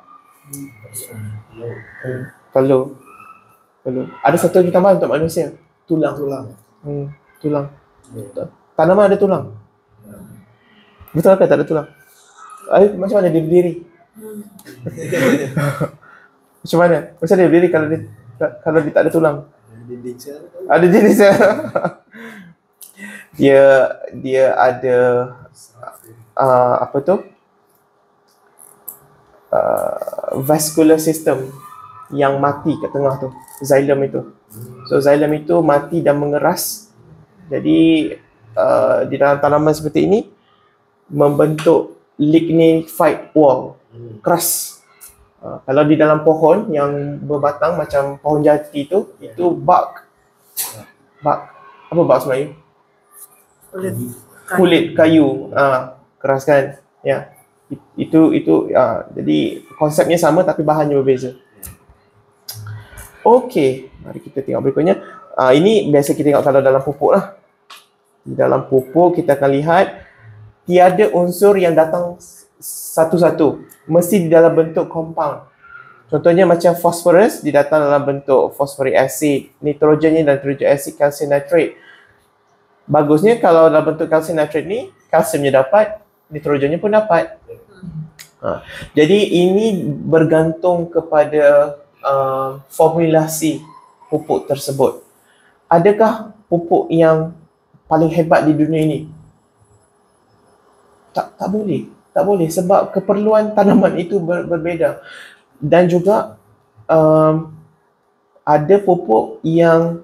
Hmm. Perlu. Perlu. Ada satu lagi tambahan untuk manusia. Tulang. Tulang. Hmm, tulang. Betul. Tanaman ada tulang. Betul ke tak ada tulang? Ay, macam mana dia berdiri? Macam mana? Macam mana dia berdiri kalau dia kalau dia tak ada tulang? Dinding sel. Ada dinding sel. Dia dia ada uh, apa tu? uh, vascular system yang mati kat tengah tu, xylem itu. So xylem itu mati dan mengeras. Jadi uh, di dalam tanaman seperti ini membentuk lignified wall, keras. Uh, kalau di dalam pohon yang berbatang macam pohon jati tu, itu bark. Bark. Apa bark sebenarnya? Kulit Kulit kayu. Uh, keras kan? Ya. Itu itu uh, jadi konsepnya sama tapi bahannya berbeza. Okey, mari kita tengok berikutnya. Uh, ini biasa kita tengok kalau dalam pupuk lah. Di dalam pupuk kita akan lihat tiada unsur yang datang satu-satu, mesti di dalam bentuk compound. Contohnya macam phosphorus, dia datang dalam bentuk phosphoric acid, nitrogennya nitrogen acid, calcium nitrate. Bagusnya kalau dalam bentuk calcium nitrate ni, kalsiumnya dapat, nitrogennya pun dapat. Ha. Jadi ini bergantung kepada uh, formulasi pupuk tersebut. Adakah pupuk yang paling hebat di dunia ini? Tak, tak boleh. Tak boleh sebab keperluan tanaman itu ber, berbeza. Dan juga um, ada pupuk yang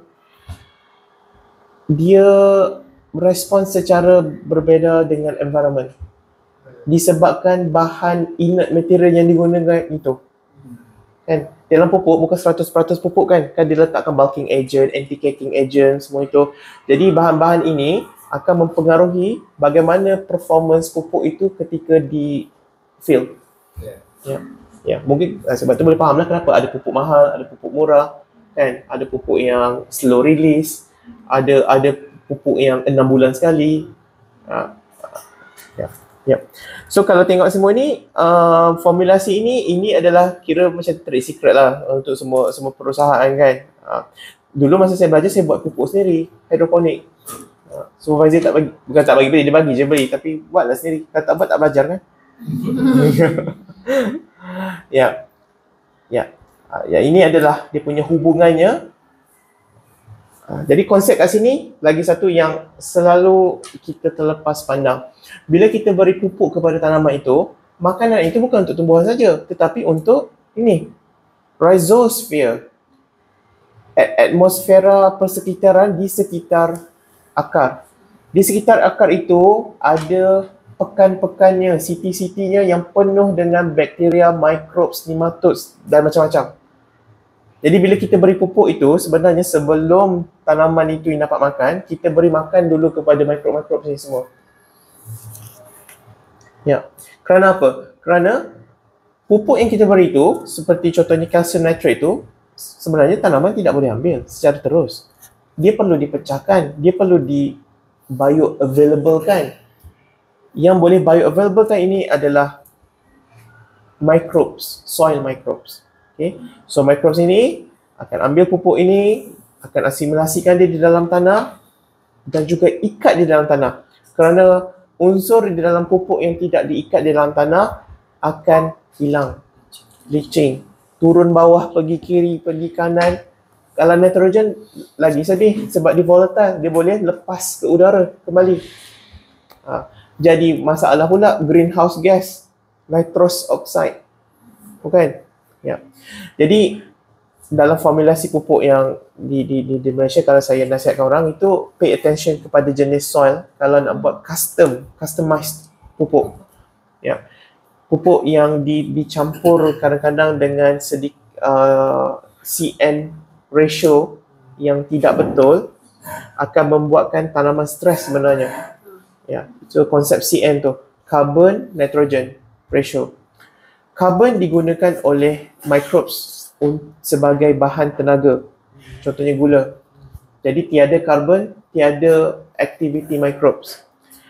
dia respon secara berbeza dengan environment disebabkan bahan inert material yang digunakan itu. Kan? Dalam pupuk bukan seratus peratus pupuk kan, kan dia letakkan bulking agent, anti-caking agent, semua itu. Jadi bahan-bahan ini akan mempengaruhi bagaimana performance pupuk itu ketika di field. Ya. Ya. Ya, mungkin sebab tu boleh faham lah kenapa ada pupuk mahal, ada pupuk murah, kan? Ada pupuk yang slow release, ada ada pupuk yang enam bulan sekali. Ha. Ya. Ya. So kalau tengok semua ni, uh, formulasi ini ini adalah kira macam trade secret lah untuk semua semua perusahaan kan. Uh, dulu masa saya belajar saya buat pupuk sendiri, hidroponik. Uh, supervisor tak bagi, bukan tak bagi beli, dia bagi je beli, tapi buatlah sendiri. Kalau tak buat tak belajar kan. Ya. Ya. Uh, ya ini adalah dia punya hubungannya. Uh, jadi konsep kat sini lagi satu yang selalu kita terlepas pandang. Bila kita beri pupuk kepada tanaman itu, makanan itu bukan untuk tumbuhan saja, tetapi untuk ini, rhizosphere, atmosfera persekitaran di sekitar akar. Di sekitar akar itu ada pekan-pekannya, siti-sitinya yang penuh dengan bakteria, microbes, nematodes dan macam-macam. Jadi bila kita beri pupuk itu, sebenarnya sebelum tanaman itu dapat makan, kita beri makan dulu kepada microbe-microbes ni semua. Ya. Kerana apa? Kerana pupuk yang kita beri itu, seperti contohnya calcium nitrate itu, sebenarnya tanaman tidak boleh ambil secara terus. Dia perlu dipecahkan, dia perlu di bioavailable kan. Yang boleh bioavailable kan ini adalah microbes, soil microbes. Okay. So microbes ini akan ambil pupuk ini, akan asimilasikan dia di dalam tanah dan juga ikat di dalam tanah. Kerana unsur di dalam pupuk yang tidak diikat di dalam tanah akan hilang, leaching, turun bawah, pergi kiri, pergi kanan. Kalau nitrogen lagi sedih sebab dia volatile, dia boleh lepas ke udara kembali. Ha. Jadi masalah pula greenhouse gas, nitrous oxide. Bukan? Ya. Jadi dalam formulasi pupuk yang di, di, di, di Malaysia, kalau saya nasihatkan orang itu pay attention kepada jenis soil kalau nak buat custom, customized pupuk. Ya. Pupuk yang di, dicampur kadang-kadang dengan sedikit uh, C N ratio yang tidak betul akan membuatkan tanaman stres sebenarnya. Ya. So konsep C N tu, carbon nitrogen ratio. Karbon digunakan oleh microbes sebagai bahan tenaga. Contohnya gula. Jadi tiada karbon, tiada activity microbes.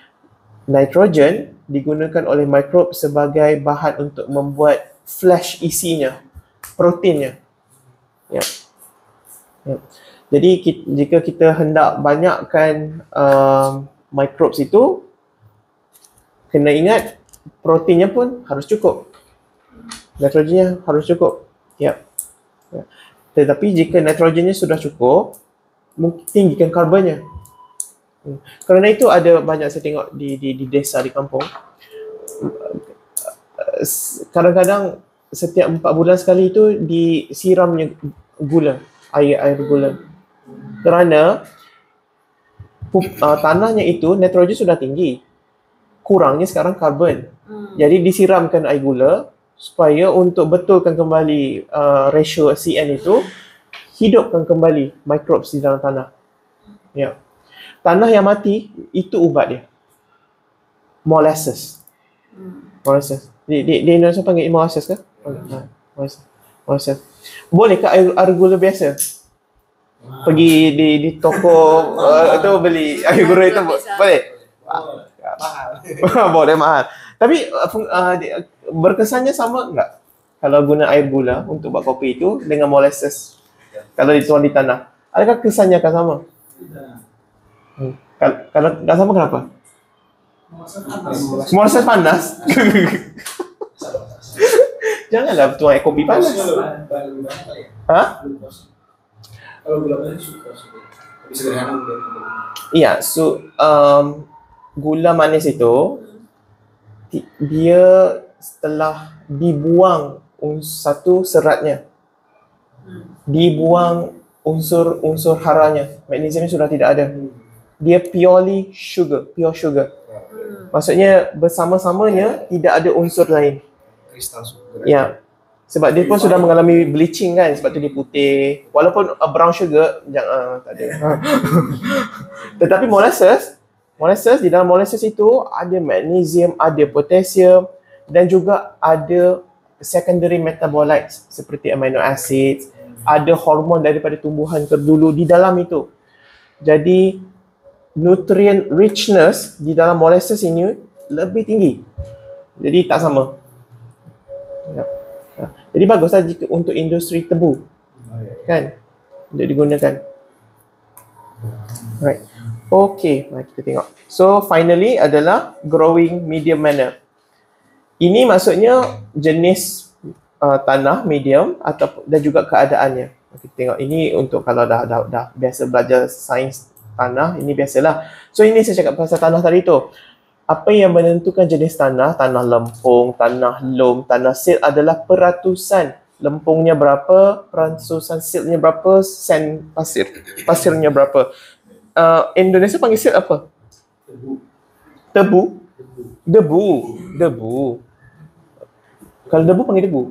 Nitrogen digunakan oleh microbe sebagai bahan untuk membuat flash isinya, proteinnya. Ya. Ya. Jadi jika kita hendak banyakkan um, microbes itu, kena ingat proteinnya pun harus cukup. Nitrogennya harus cukup. Ya. Ya. Tetapi jika nitrogennya sudah cukup, mungkin tinggikan karbonnya. Hmm. Kerana itu ada banyak saya tengok di di, di desa, di kampung. Kadang-kadang setiap empat bulan sekali itu disiramnya gula, air air gula. Kerana uh, tanahnya itu nitrogen sudah tinggi. Kurangnya sekarang karbon. Hmm. Jadi disiramkan air gula supaya untuk betulkan kembali uh, ratio C N itu, hidupkan kembali microbes di dalam tanah. Ya. Tanah yang mati itu ubat dia. Molasses. Hmm. Molasses. Di, di, di Indonesia panggil molasses ke? Ha, molasses. Molasses. Boleh ke air, air gula biasa? Pergi di di toko uh, tu beli air gula itu boleh? Mahal. Boleh mahal. Tapi uh, berkesannya sama enggak? Kalau guna air gula untuk buat kopi itu dengan molasses kalau dituang di tanah, adakah kesannya akan sama? Hmm. Kalau kalau enggak sama kenapa? Molasses panas. Janganlah tuang air kopi panas. Hah? Kalau gula panas suka suka. Tapi sederhana gula. Iya, so um, gula manis itu dia setelah dibuang satu seratnya, dibuang unsur-unsur haranya, magnesiumnya sudah tidak ada. Dia purely sugar, pure sugar. Maksudnya bersama-samanya tidak ada unsur lain. Kristal sugar. Ya, sebab dia pun sudah mengalami bleaching kan, sebab tu dia putih. Walaupun uh, brown sugar, jangan uh, tak ada. Tetapi molasses, molasses di dalam molasses itu ada magnesium, ada potassium dan juga ada secondary metabolites seperti amino acids, ada hormon daripada tumbuhan terdulu di dalam itu. Jadi nutrient richness di dalam molasses ini lebih tinggi. Jadi tak sama. Ya. Ya. Jadi baguslah jika untuk industri tebu. Kan? Untuk digunakan. Right. Okay, mari kita tengok. So finally adalah growing medium manner. Ini maksudnya jenis uh, tanah medium atau dan juga keadaannya. Kita tengok ini untuk kalau dah dah, dah biasa belajar sains tanah, ini biasalah. So ini saya cakap pasal tanah tadi tu. Apa yang menentukan jenis tanah, tanah lempung, tanah loam, tanah silt adalah peratusan. Lempungnya berapa, peratusan siltnya berapa, sand pasir, pasirnya berapa. Uh, Indonesia panggil silt apa? Tebu. Debu. Debu. Kalau debu panggil debu.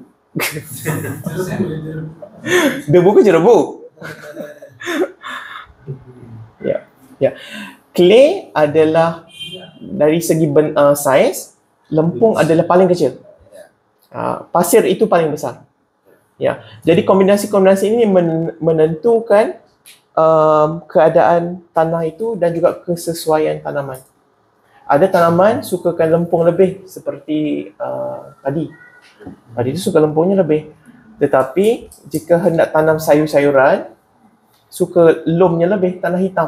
Debu ke jerebu? Ya, ya. Clay adalah dari segi ben, uh, saiz, lempung adalah paling kecil. Uh, pasir itu paling besar. Ya. Jadi kombinasi-kombinasi ini men, menentukan um, keadaan tanah itu dan juga kesesuaian tanaman. Ada tanaman sukakan lempung lebih seperti uh, padi. Padi itu suka lempungnya lebih. Tetapi jika hendak tanam sayur-sayuran, suka loamnya lebih, tanah hitam.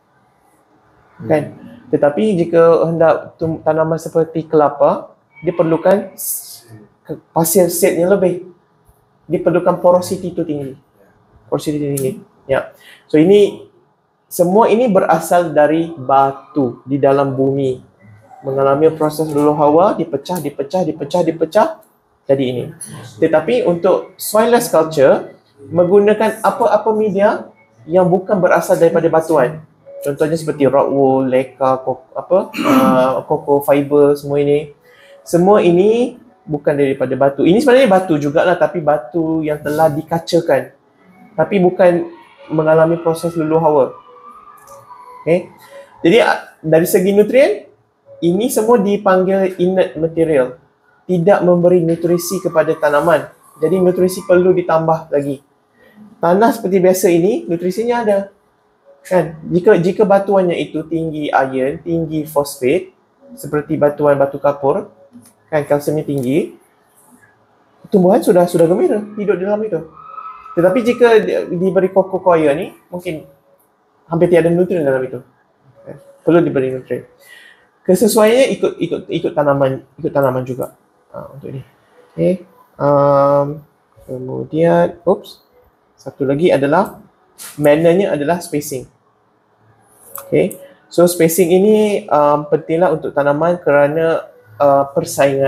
Kan? Tetapi jika hendak tanaman seperti kelapa, dia perlukan pasir siltnya lebih. Dia perlukan porosity itu tinggi. Porosity tinggi. Ya. So ini semua ini berasal dari batu di dalam bumi. Mengalami proses luluh hawa, dipecah, dipecah, dipecah, dipecah, jadi ini. Tetapi untuk soilless culture menggunakan apa-apa media yang bukan berasal daripada batuan. Contohnya seperti rock wool, leka, koko, apa, uh, cocoa fiber, semua ini. Semua ini bukan daripada batu. Ini sebenarnya batu jugalah, tapi batu yang telah dikacakan. Tapi bukan mengalami proses luluh hawa. Okay. Jadi dari segi nutrien, ini semua dipanggil inert material. Tidak memberi nutrisi kepada tanaman. Jadi nutrisi perlu ditambah lagi. Tanah seperti biasa ini, nutrisinya ada. Kan? Jika jika batuannya itu tinggi iron, tinggi fosfat, seperti batuan batu kapur, kan kalsiumnya tinggi, tumbuhan sudah sudah gembira hidup di dalam itu. Tetapi jika diberi kokokoya ni, mungkin hampir tiada nutrien dalam itu. Kan? Perlu diberi nutrien. Kesesuaiannya ikut ikut ikut tanaman, ikut tanaman juga. Ha, untuk ini. Okay. Um, kemudian, oops. Satu lagi adalah mannernya adalah spacing. Okay. So spacing ini um, pentinglah untuk tanaman kerana uh, persaingan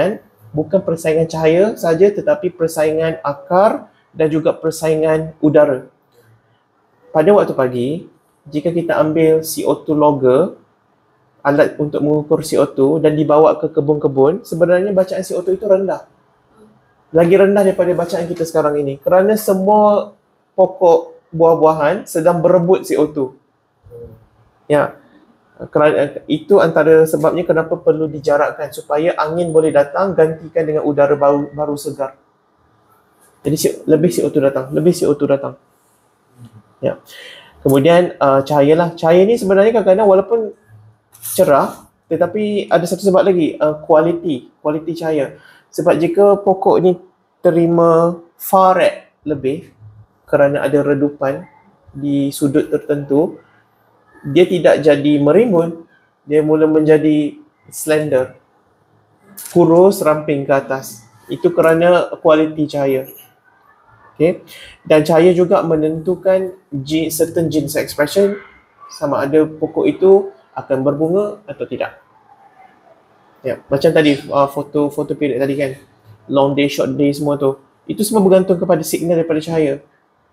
bukan persaingan cahaya saja tetapi persaingan akar dan juga persaingan udara. Pada waktu pagi, jika kita ambil C O two logger, alat untuk mengukur C O two dan dibawa ke kebun-kebun, sebenarnya bacaan C O two itu rendah. Lagi rendah daripada bacaan kita sekarang ini. Kerana semua pokok buah-buahan sedang berebut C O two. Ya. Kerana itu antara sebabnya kenapa perlu dijarakkan supaya angin boleh datang gantikan dengan udara baru, baru segar. Jadi lebih C O two datang, lebih C O two datang. Ya. Kemudian uh, cahaya lah. Cahaya ni sebenarnya kadang-kadang walaupun cerah tetapi ada satu sebab lagi, uh, kualiti, kualiti cahaya. Sebab jika pokok ni terima farad lebih kerana ada redupan di sudut tertentu, dia tidak jadi merimbun, dia mula menjadi slender, kurus ramping ke atas. Itu kerana kualiti cahaya. Okay. Dan cahaya juga menentukan gene, certain genes expression, sama ada pokok itu akan berbunga atau tidak. Ya, macam tadi uh, foto foto period tadi kan, long day, short day semua tu, itu semua bergantung kepada signal daripada cahaya.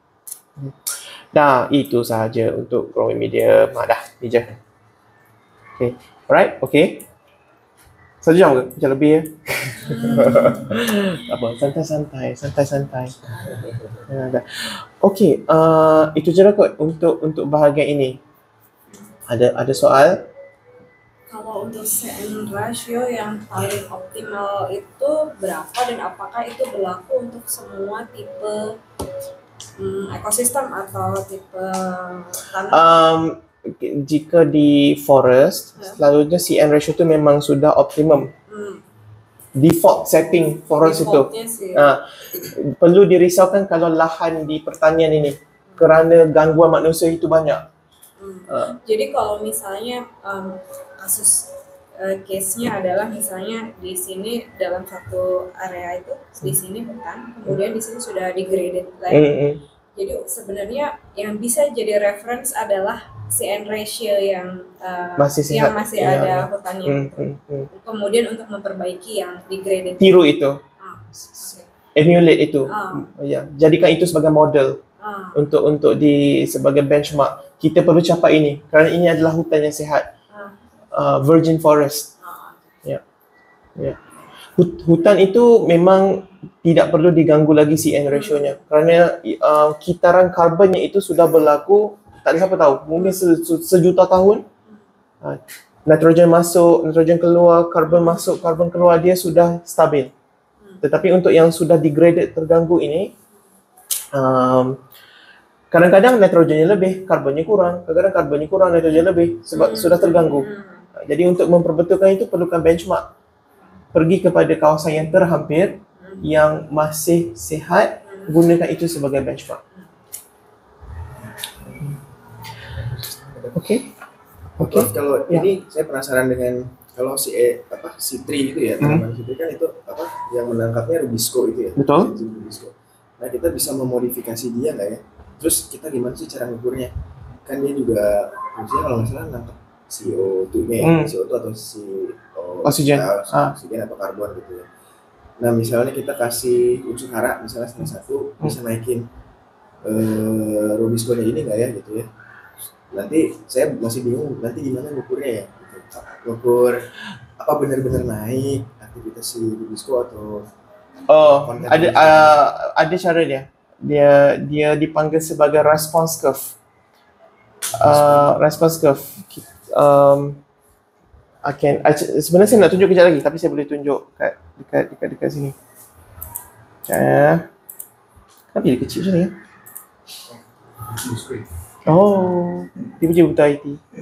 Dah, itu sahaja untuk growing medium. Ha, dah, ni je. Okay, alright, okay. Satu jam ke? Macam lebih ya? Tak apa, santai-santai, santai-santai. Okay, uh, itu je lah kot untuk untuk bahagian ini. Ada ada soal? Kalau untuk C N ratio yang paling optimal itu berapa dan apakah itu berlaku untuk semua tipe Hmm, ekosistem atau tipe tanah? Um, jika di forest, ya, selalunya C N ratio tu memang sudah optimum. Hmm. Default setting forest itu. Uh, perlu dirisaukan kalau lahan di pertanian ini, hmm, kerana gangguan manusia itu banyak. Hmm. Uh. Jadi kalau misalnya um, kasus uh, case-nya adalah misalnya di sini dalam satu area itu, di sini hutan, kemudian di sini sudah degraded land. Mm-hmm. Jadi sebenarnya yang bisa jadi reference adalah C N ratio yang uh, masih yang masih ya, ada ya, hutannya. Mm-hmm. Kemudian untuk memperbaiki yang degraded. Tiru itu. Ah, okay. Emulate itu. Ah. Ya, jadikan itu sebagai model. Ah. Untuk untuk di sebagai benchmark. Kita perlu capai ini kerana ini adalah hutan yang sihat. Uh, virgin forest. Ya. Ya. Hutan itu memang tidak perlu diganggu lagi C N ratio-nya kerana uh, kitaran karbonnya itu sudah berlaku, tak ada siapa tahu, mungkin se- se- sejuta tahun. Uh, nitrogen masuk, nitrogen keluar, karbon masuk, karbon keluar, dia sudah stabil. Tetapi untuk yang sudah degraded, terganggu ini, um, kadang-kadang nitrogennya lebih, karbonnya kurang, kadang-kadang karbonnya kurang, nitrogen lebih sebab sudah terganggu. Jadi untuk memperbetulkan itu perlukan benchmark. Pergi kepada kawasan yang terhampir, yang masih sihat, gunakan itu sebagai benchmark. Okey. Okey. Kalau ya, ini saya penasaran dengan kalau si E, apa si Tri itu ya, tanaman hmm. kan itu apa yang menangkapnya rubisco itu ya. Betul. Rubisco. Nah, kita bisa memodifikasi dia nggak ya? Terus kita gimana sih cara ngukurnya? Kan dia juga maksudnya kalau nggak salah nangkap C O two nya, hmm. C O two atau si oh, oksigen, ah. oksigen atau karbon gitu ya. Nah, misalnya kita kasih unsur hara misalnya salah satu hmm. bisa naikin uh, rubisco-nya ini nggak ya gitu ya. Nanti saya masih bingung nanti gimana ngukurnya ya gitu. Ngukur apa benar-benar naik aktivitas si rubisco atau oh ada uh, ada cara dia. Dia dia dipanggil sebagai response curve. Uh, response curve. Um, I can, I, sebenarnya saya nak tunjuk kejap lagi tapi saya boleh tunjuk kat dekat dekat dekat sini. Kejap. Kenapa dia kecil macam ni ya? Oh, dia macam buta I T.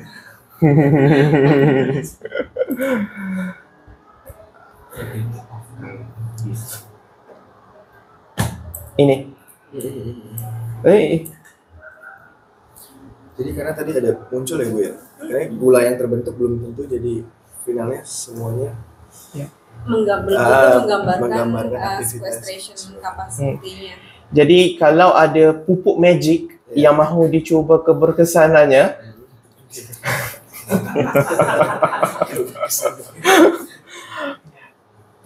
Ini. Eh. Jadi karena tadi ada muncul ya Bu ya, karena gula yang terbentuk belum tentu jadi finalnya semuanya ya. Menggambar, uh, menggambarkan, menggambarkan uh, aktivitas sequestration capacity-nya. Hmm. Jadi kalau ada pupuk magic ya, yang mahu dicuba keberkesanannya,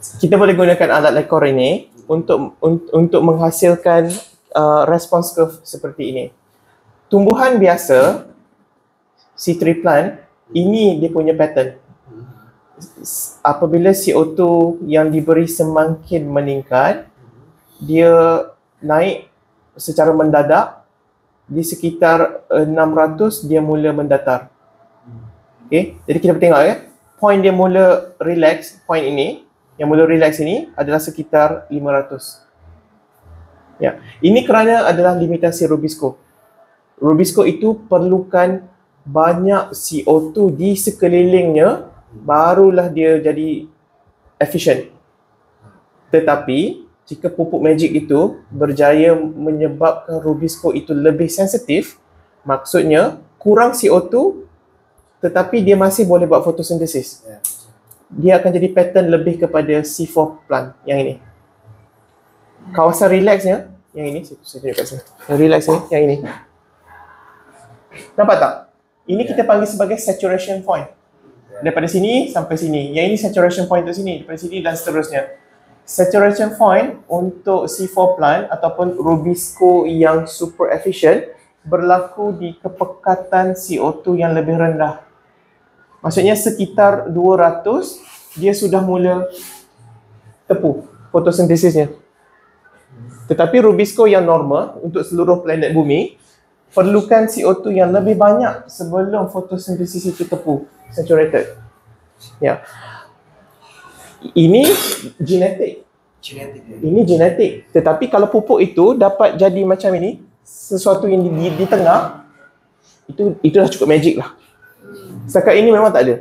kita boleh gunakan alat lekor ini untuk un, untuk menghasilkan uh, response curve seperti ini. Tumbuhan biasa, C three plant, ini dia punya pattern. Apabila C O two yang diberi semakin meningkat, dia naik secara mendadak. Di sekitar enam ratus dia mula mendatar. Okay, jadi kita tengok ya, point dia mula relax, point ini, yang mula relax ini adalah sekitar lima ratus. Ya, ini kerana adalah limitasi Rubisco. Rubisco itu perlukan banyak C O two di sekelilingnya, barulah dia jadi efisien. Tetapi jika pupuk magic itu berjaya menyebabkan Rubisco itu lebih sensitif, maksudnya kurang C O two tetapi dia masih boleh buat fotosintesis. Dia akan jadi pattern lebih kepada C four plant yang ini. Kawasan relaxnya yang ini, saya tunjukkan sini. Yang relax ni, yang ini. Nampak tak? Ini kita panggil sebagai saturation point. Daripada sini sampai sini. Yang ini saturation point untuk sini, daripada sini dan seterusnya. Saturation point untuk C four plant ataupun Rubisco yang super efficient berlaku di kepekatan C O two yang lebih rendah. Maksudnya sekitar dua ratus dia sudah mula tepu fotosintesisnya. Tetapi Rubisco yang normal untuk seluruh planet bumi perlukan C O two yang lebih banyak sebelum fotosintesis itu tepu, saturated. Ya. Ini genetik. Genetik. Ya. Ini genetik. Tetapi kalau pupuk itu dapat jadi macam ini, sesuatu yang di, di, di tengah, itu itu dah cukup magic lah. Setakat ini memang tak ada.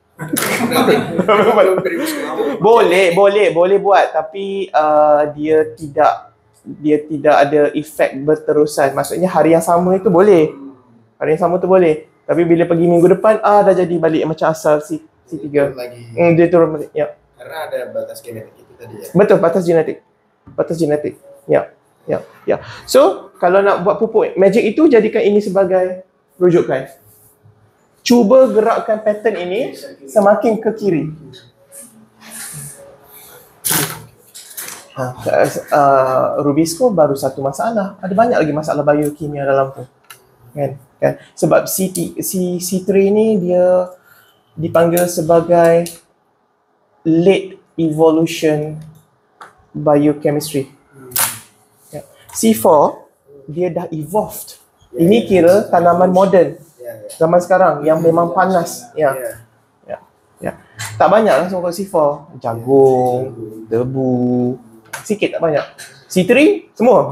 boleh, boleh, boleh buat, tapi uh, dia tidak dia tidak ada efek berterusan. Maksudnya hari yang sama itu boleh. Hari yang sama tu boleh. Tapi bila pergi minggu depan, ah dah jadi balik macam asal C, C3. Lagi. Hmm, dia turun balik. Ya. Karena ada batas genetik itu tadi ya. Betul, batas genetik. Batas genetik. Ya. Ya. Ya. So, kalau nak buat pupuk magic itu, jadikan ini sebagai rujukan. Cuba gerakkan pattern ini semakin ke kiri. Ha, uh, Rubisco baru satu masalah. Ada banyak lagi masalah biokimia dalam tu. Kan? Kan? Sebab C, C, C three ni dia dipanggil sebagai late evolution biochemistry. Ya. C four dia dah evolved. Ini kira tanaman moden zaman sekarang yang memang panas. Ya. Ya. Ya. Tak banyak lah semua C four. Jagung, debu, sikit tak banyak. C three semua.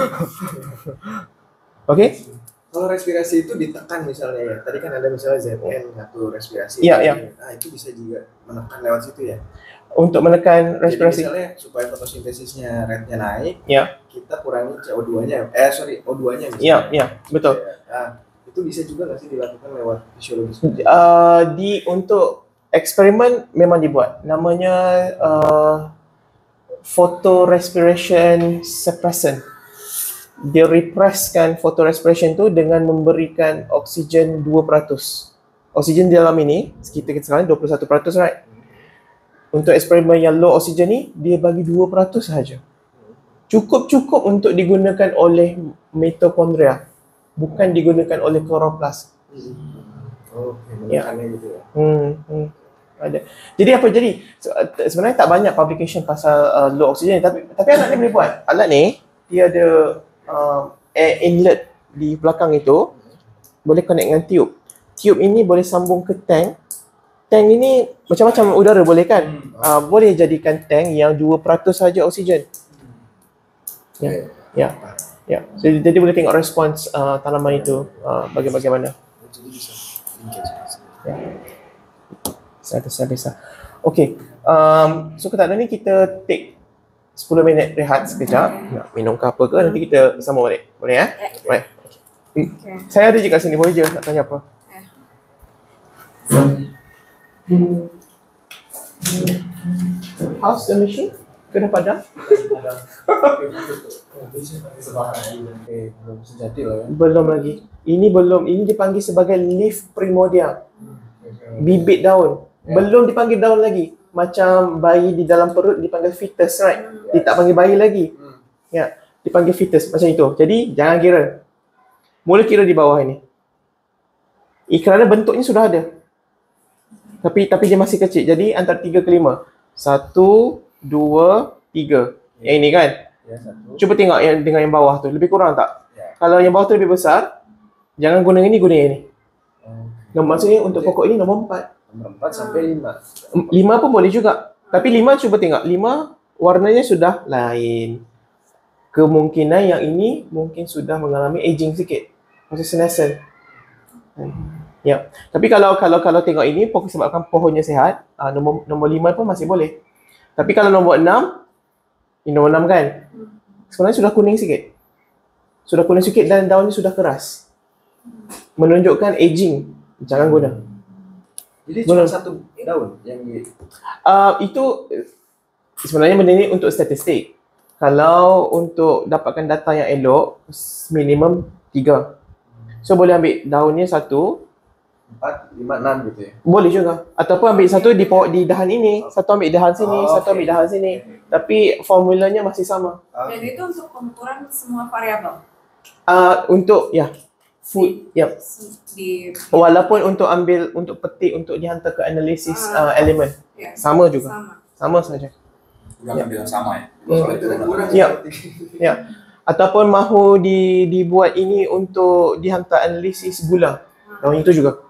Okey. Kalau respirasi itu ditekan misalnya ya, tadi kan ada misalnya Z N satu respirasi. Iya, iya. Nah itu bisa juga menekan lewat situ ya. Untuk menekan respirasi. Jadi misalnya supaya fotosintesisnya rate-nya naik, Ya. kita kurangi C O dua nya, eh sorry O dua nya misalnya. Ya, ya, betul. Nah, itu bisa juga nggak sih dilakukan lewat fisiologis? Uh, di untuk eksperimen memang dibuat. Namanya uh, photorespiration suppressant. Dia represskan photorespiration tu dengan memberikan oksigen dua peratus. Oksigen di dalam ini, sekitar kita sekarang dua puluh satu peratus, right? Untuk eksperimen yang low oksigen ni, dia bagi dua peratus sahaja. Cukup-cukup untuk digunakan oleh mitokondria. Bukan digunakan oleh kloroplas. Oh, okay. Ya. Gitu ya. Hmm, hmm. Ada. Jadi apa jadi? Sebenarnya tak banyak publication pasal uh, low oksigen, tapi tapi alat ni boleh buat. Alat ni dia ada uh, air inlet di belakang itu, boleh connect dengan tube. Tube ini boleh sambung ke tank. Tank ini macam-macam udara boleh kan? Uh, boleh jadikan tank yang dua peratus saja oksigen. Ya. Ya. Ya. Jadi, jadi boleh tengok respons uh, tanaman itu uh, bagaimana. Jadi bisa linkage. Ya. Saya bisa bisa. Okey. Um, so ketika ni kita take sepuluh minit rehat sekejap. Nak minum ke apa ke, nanti kita sambung balik. Boleh ya? Boleh. Okay. Saya ada je kat sini, boleh je nak tanya apa. How's the machine? Kena padam? Eh, belum sejati lah ya. Belum lagi. Ini belum. Ini dipanggil sebagai leaf primordial. Bibit daun. Belum dipanggil daun lagi. macam bayi di dalam perut dipanggil fetus, right? Dia tak panggil bayi lagi. Ya, dipanggil fetus macam itu. Jadi jangan kira. Mula kira di bawah ini. Kerana bentuknya sudah ada. Tapi tapi dia masih kecil. Jadi antara tiga ke lima. Satu, dua, tiga. Yang ini kan? Ya, satu. Cuba tengok yang dengan yang bawah tu. Lebih kurang tak? Ya. Kalau yang bawah tu lebih besar, jangan guna ini, guna yang ini. Oh. Nombor maksudnya untuk pokok ini nombor empat. Nomor empat sampai lima. Lima pun boleh juga. Tapi lima cuba tengok. Lima warnanya sudah lain. Kemungkinan yang ini mungkin sudah mengalami aging sikit. Maksud senescent. Ya. Tapi kalau kalau kalau tengok ini pokok sebabkan pohonnya sihat, uh, nombor nombor lima pun masih boleh. Tapi kalau nombor enam, ini nombor enam kan? Sebenarnya sudah kuning sikit. Sudah kuning sikit dan daunnya sudah keras. Menunjukkan aging. Jangan guna. Jadi cuma Guna. satu daun yang di Uh, itu sebenarnya benda ni untuk statistik. Kalau untuk dapatkan data yang elok, minimum tiga. So boleh ambil daunnya satu, empat, lima, enam gitu ya. boleh juga. Ataupun ambil satu di pokok di dahan ini, satu ambil dahan sini, Oh, satu okay. ambil dahan sini. Tapi formulanya masih sama. Dan itu untuk pengukuran semua variabel. Uh, untuk ya food, ya. Di Walaupun untuk ambil untuk petik untuk dihantar ke analisis uh, elemen, ya, sama juga. sama. Sama saja. Udah ambil yang sama ya. Hmm. Soalnya itu udah- Kurang Ya. Ya. Ataupun mahu di dibuat ini untuk dihantar analisis gula. Daun itu juga.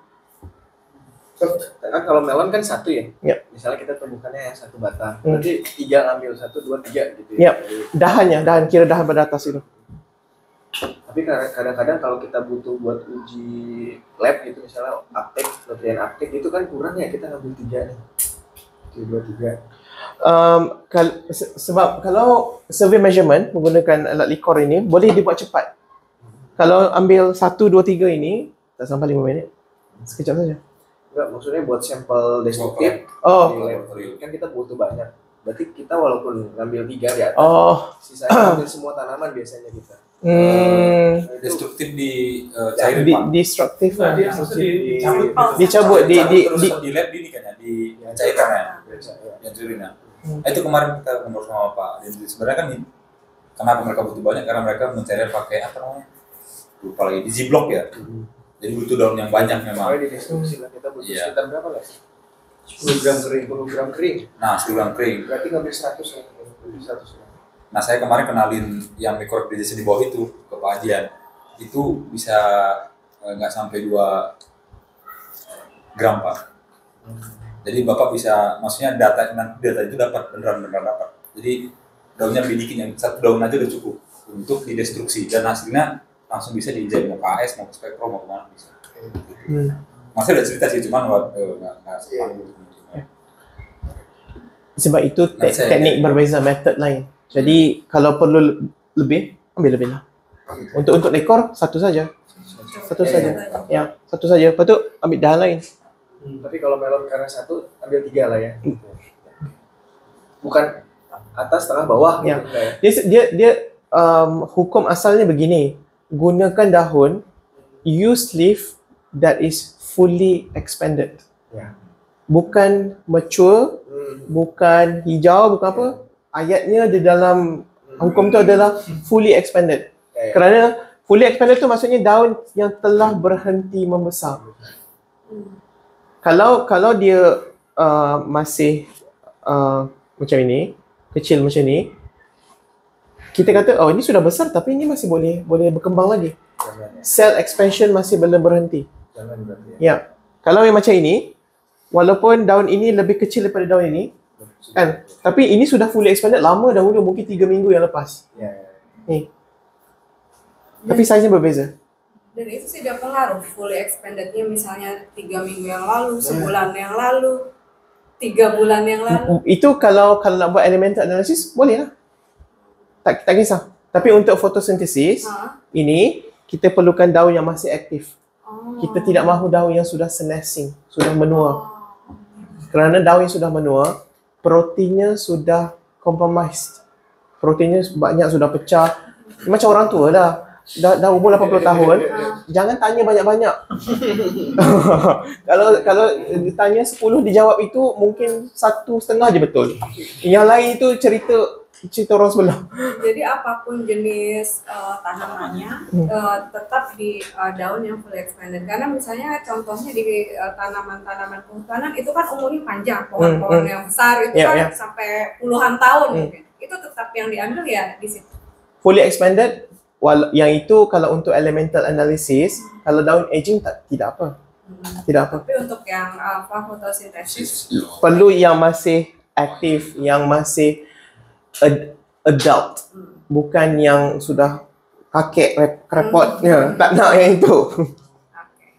Kan kalau melon kan satu ya. Ya. Misalnya kita temukannya yang satu batang. Hmm. Berarti tiga ngambil satu, dua, tiga gitu Ya. ya. Jadi, Dahannya, dahan kira dahan pada atas itu. tapi kadang-kadang kalau kita butuh buat uji lab gitu misalnya aptek, nutrien aptek itu kan kurang ya kita ngambil tiga nih. Tiga, dua, tiga. Um, kal- se- sebab kalau survey measurement menggunakan alat likor ini boleh dibuat cepat. Kalau ambil satu, dua, tiga ini tak sampai lima minit. Sekejap saja. Enggak, maksudnya buat sampel destruktif Oh, di lab kan kita butuh banyak. Berarti kita walaupun ngambil tiga di atas, oh, sisanya ambil semua tanaman biasanya kita. hmm, Nah, itu destruktif di eh, cairin di, Pak. destruktif Nah, lah. dia maksudnya di- dicabut gitu. Dicabut di di terus di. di lab di ini kan ya, di cairkan ya, biasa ya. yang cairin ya. Hmm. Nah, itu kemarin kita ngobrol sama Pak Dendri. Sebenarnya kan ini, kenapa mereka butuh banyak? Karena mereka mencari pakai apa namanya? Lupa lagi, di ziplock ya. Jadi butuh daun yang banyak memang. Makanya di destruksi lah kita butuh Iya. sekitar berapa lah? sepuluh gram kering, sepuluh gram kering. Nah, sebulan kering. Berarti ngambil seratus ya. seratus gram. Nah, saya kemarin kenalin yang microorganism di bawah itu ke Pak Adian. Itu bisa eh, nggak sampai dua gram, Pak. Jadi Bapak bisa, maksudnya data nanti data itu dapat beneran-beneran dapat. Jadi daunnya lebih dikit, yang satu daun aja udah cukup untuk didestruksi dan hasilnya langsung bisa diinjak mau K S, mau ke spektrum, mau kemana bisa. Hmm. Masih ada cerita sih, cuman buat eh, nggak nggak sepanjang itu. Sebab itu te- Nah, saya- teknik berbeza, method lain. Jadi kalau perlu le- lebih, ambil lebih lah. Untuk untuk ekor satu saja, satu saja. Ya, satu saja. Lepas tu ambil dahan lain. Hmm, tapi kalau melon karena satu ambil tiga lah ya. Bukan atas tengah bawah Ya. gitu enggak ya. Dia dia dia um, hukum asalnya begini. Gunakan daun, use leaf that is fully expanded. Ya. Bukan mature, Hmm. bukan hijau, bukan apa. Ayatnya di dalam hukum tu adalah fully expanded. Ya, ya. Kerana fully expanded tu maksudnya daun yang telah berhenti membesar. Kalau kalau dia uh, masih uh, macam ini, kecil macam ni, kita kata oh ini sudah besar tapi ini masih boleh boleh berkembang lagi. Jangan ya. Cell expansion masih belum berhenti. Jangan berarti ya. Ya. Kalau yang macam ini, walaupun daun ini lebih kecil daripada daun ini, kan? Tapi ini sudah fully expanded lama dahulu, mungkin tiga minggu yang lepas. Ya. ya. Ni. Tapi size-nya berbeza. Dan itu tidak pengaruh fully expandednya misalnya tiga minggu yang lalu, sebulan yang lalu, tiga bulan yang lalu. Itu kalau kalau nak buat elemental analysis boleh lah. Tak tak kisah. Tapi untuk fotosintesis Ha? ini kita perlukan daun yang masih aktif. Oh. Kita tidak mahu daun yang sudah senescing, sudah menua. Kerana daun yang sudah menua, proteinnya sudah compromised. Proteinnya banyak sudah pecah. Macam orang tua dah. Dah, dah umur lapan puluh tahun, jangan tanya banyak-banyak. Kalau kalau ditanya sepuluh dijawab itu mungkin satu setengah je betul. Yang lain itu cerita cerita orang sebelah. Jadi apapun jenis uh, tanamannya Hmm. uh, tetap di uh, daun yang fully expanded. Karena misalnya contohnya di uh, tanaman-tanaman kehutanan itu kan umurnya panjang, pohon-pohon Hmm, yang besar itu Ya, kan ya. sampai puluhan tahun Hmm. mungkin. Itu tetap yang diambil ya di situ. Fully expanded, wal- yang itu kalau untuk elemental analysis, kalau daun aging tak, tidak apa. Hmm. Tidak apa. Tapi untuk yang uh, apa fotosintesis Perlu yang masih aktif, yang masih ad- adult, hmm. bukan yang sudah kakek rep- repot. Hmm. Ya, tak nak yang itu. Oke.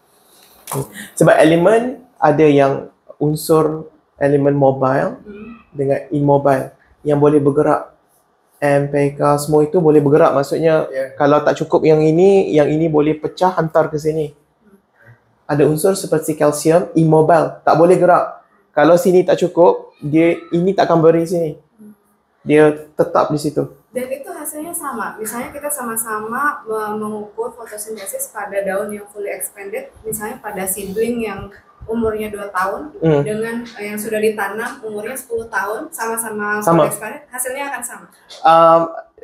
Sebab elemen ada yang unsur elemen mobile Hmm. dengan immobile yang boleh bergerak. M, P K semua itu boleh bergerak. Maksudnya Ya. kalau tak cukup yang ini, yang ini boleh pecah hantar ke sini. Ada unsur seperti kalsium immobile, tak boleh gerak. Kalau sini tak cukup, dia ini takkan beri sini. Dia tetap di situ. Dan itu hasilnya sama. Misalnya kita sama-sama me- mengukur fotosintesis pada daun yang fully expanded, misalnya pada seedling yang umurnya dua tahun Hmm. dengan eh, yang sudah ditanam umurnya sepuluh tahun, sama-sama Sama. fully expanded, hasilnya akan sama. Um,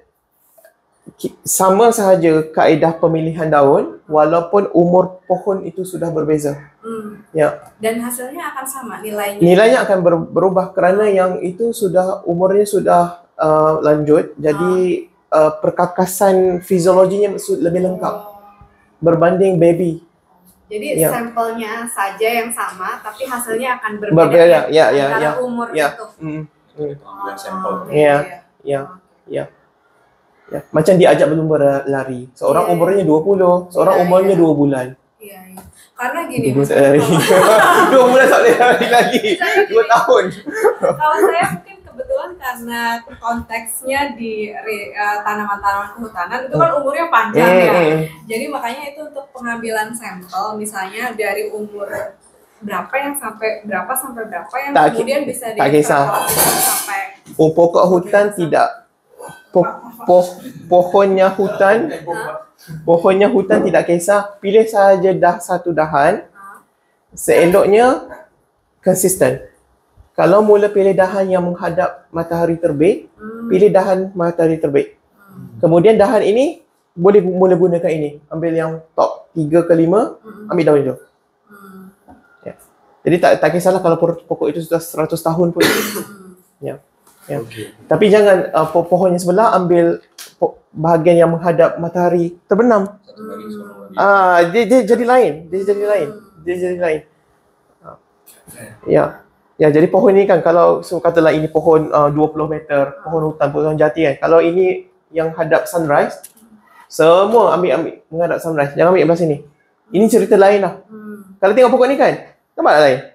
ki- sama sahaja kaedah pemilihan daun walaupun umur pohon itu sudah berbeza. Hmm. Ya, Dan hasilnya akan sama nilainya. nilainya akan ber- berubah kerana yang itu sudah umurnya sudah uh, lanjut, jadi uh, perkakasan fisiologinya su- lebih lengkap berbanding baby. Jadi Ya. sampelnya saja yang sama, tapi hasilnya akan berbeda. Berbeda, ya, ya, antara ya, umur ya. itu. Mm, mm, Pengambilan sampel. Oh, Ya. ya, ya, ya. Macam diajak berlumba lari. Seorang Iya, iya. umurnya dua puluh, seorang Iya, umurnya iya. dua bulan. Iya, iya. Karena gini, Dua Mas, tak lari. kalau- Dua bulan tak boleh lari lagi. Dua tahun. kalau saya mungkin kebetulan karena konteksnya di re- eh, tanaman-tanaman kehutanan itu kan umurnya panjang Hmm, ya. hmm. Jadi makanya itu untuk pengambilan sampel misalnya dari umur berapa yang sampai berapa sampai berapa yang Tak ki- kemudian bisa tak kisah. diekstrakulasi sampai Oh, pokok hutan tidak po, po, pohonnya hutan pohonnya hutan tidak kisah, pilih saja dah satu dahan, seeloknya konsisten. Kalau mula pilih dahan yang menghadap matahari terbit, hmm, pilih dahan matahari terbit. hmm, Kemudian dahan ini boleh mula gunakan ini, ambil yang top tiga ke lima, hmm, ambil daun itu. hmm, Jadi tak tak kisahlah kalau pokok itu sudah seratus tahun pun. hmm. Ya. Ya. Okey. Tapi jangan uh, po- pohon yang sebelah ambil po- bahagian yang menghadap matahari terbenam. Satu lagi, seorang lagi. Ah, dia, dia jadi lain, dia jadi lain, dia jadi lain. Ah. Ya, ya. Jadi pohon ini kan kalau so, katalah ini pohon uh, dua puluh meter, pohon hutan, pohon jati kan. Kalau ini yang hadap sunrise, semua ambil ambil menghadap sunrise. Jangan ambil belah sini. Ini cerita lain lah. Hmm. Kalau tengok pokok ni kan, nampak tak lain?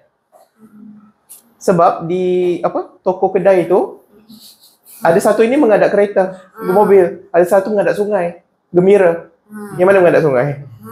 Sebab di apa toko kedai itu ada satu ini menghadap kereta, mobil, ada satu menghadap sungai, gembira. Hmm. Yang mana menghadap sungai?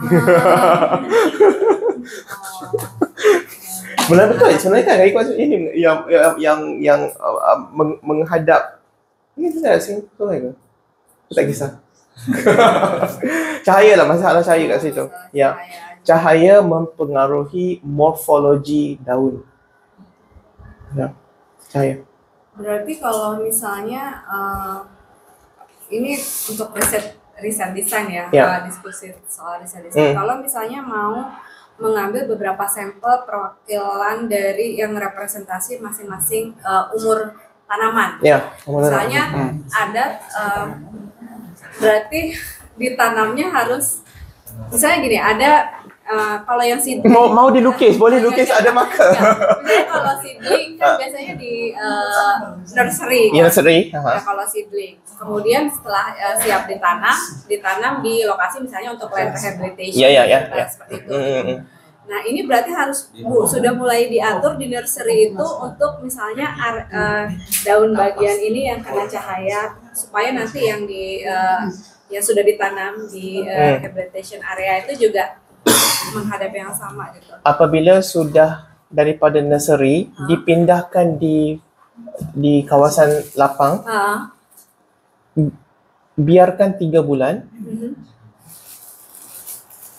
Benar betul. Sebenarnya kan ikut ini yang yang yang, yang uh, meng, menghadap ini tidak sini sungai ke? Tak kisah. Cahaya lah, masalah cahaya kat situ. Ya. Cahaya mempengaruhi morfologi daun. Ya. Cahaya. Berarti kalau misalnya eh, ini untuk riset riset desain ya, Ya. eh, diskusi soal riset desain. Hmm. Kalau misalnya mau mengambil beberapa sampel perwakilan dari yang representasi masing-masing eh, umur tanaman. Ya. Misalnya Hmm. ada eh, berarti ditanamnya harus misalnya gini, ada eh, kalau yang seedling Mau mau dilukis, boleh lukis ada marker. Ya, misalnya kalau seedling kan biasanya di eh, nursery. Ya, kan? seri. Ya, kalau seedling. Kemudian setelah eh, siap ditanam, ditanam di lokasi misalnya untuk land rehabilitation. Ya, ya, ya, eh, ya. Seperti itu. Hmm. Nah, ini berarti harus bu, sudah mulai diatur di nursery itu untuk misalnya ar- eh, daun bagian ini yang kena cahaya supaya nanti yang di eh, yang sudah ditanam di eh, Hmm. rehabilitation area itu juga menghadap yang sama gitu. Apabila sudah daripada nursery dipindahkan di di kawasan lapang, Ah, biarkan tiga bulan. mhm.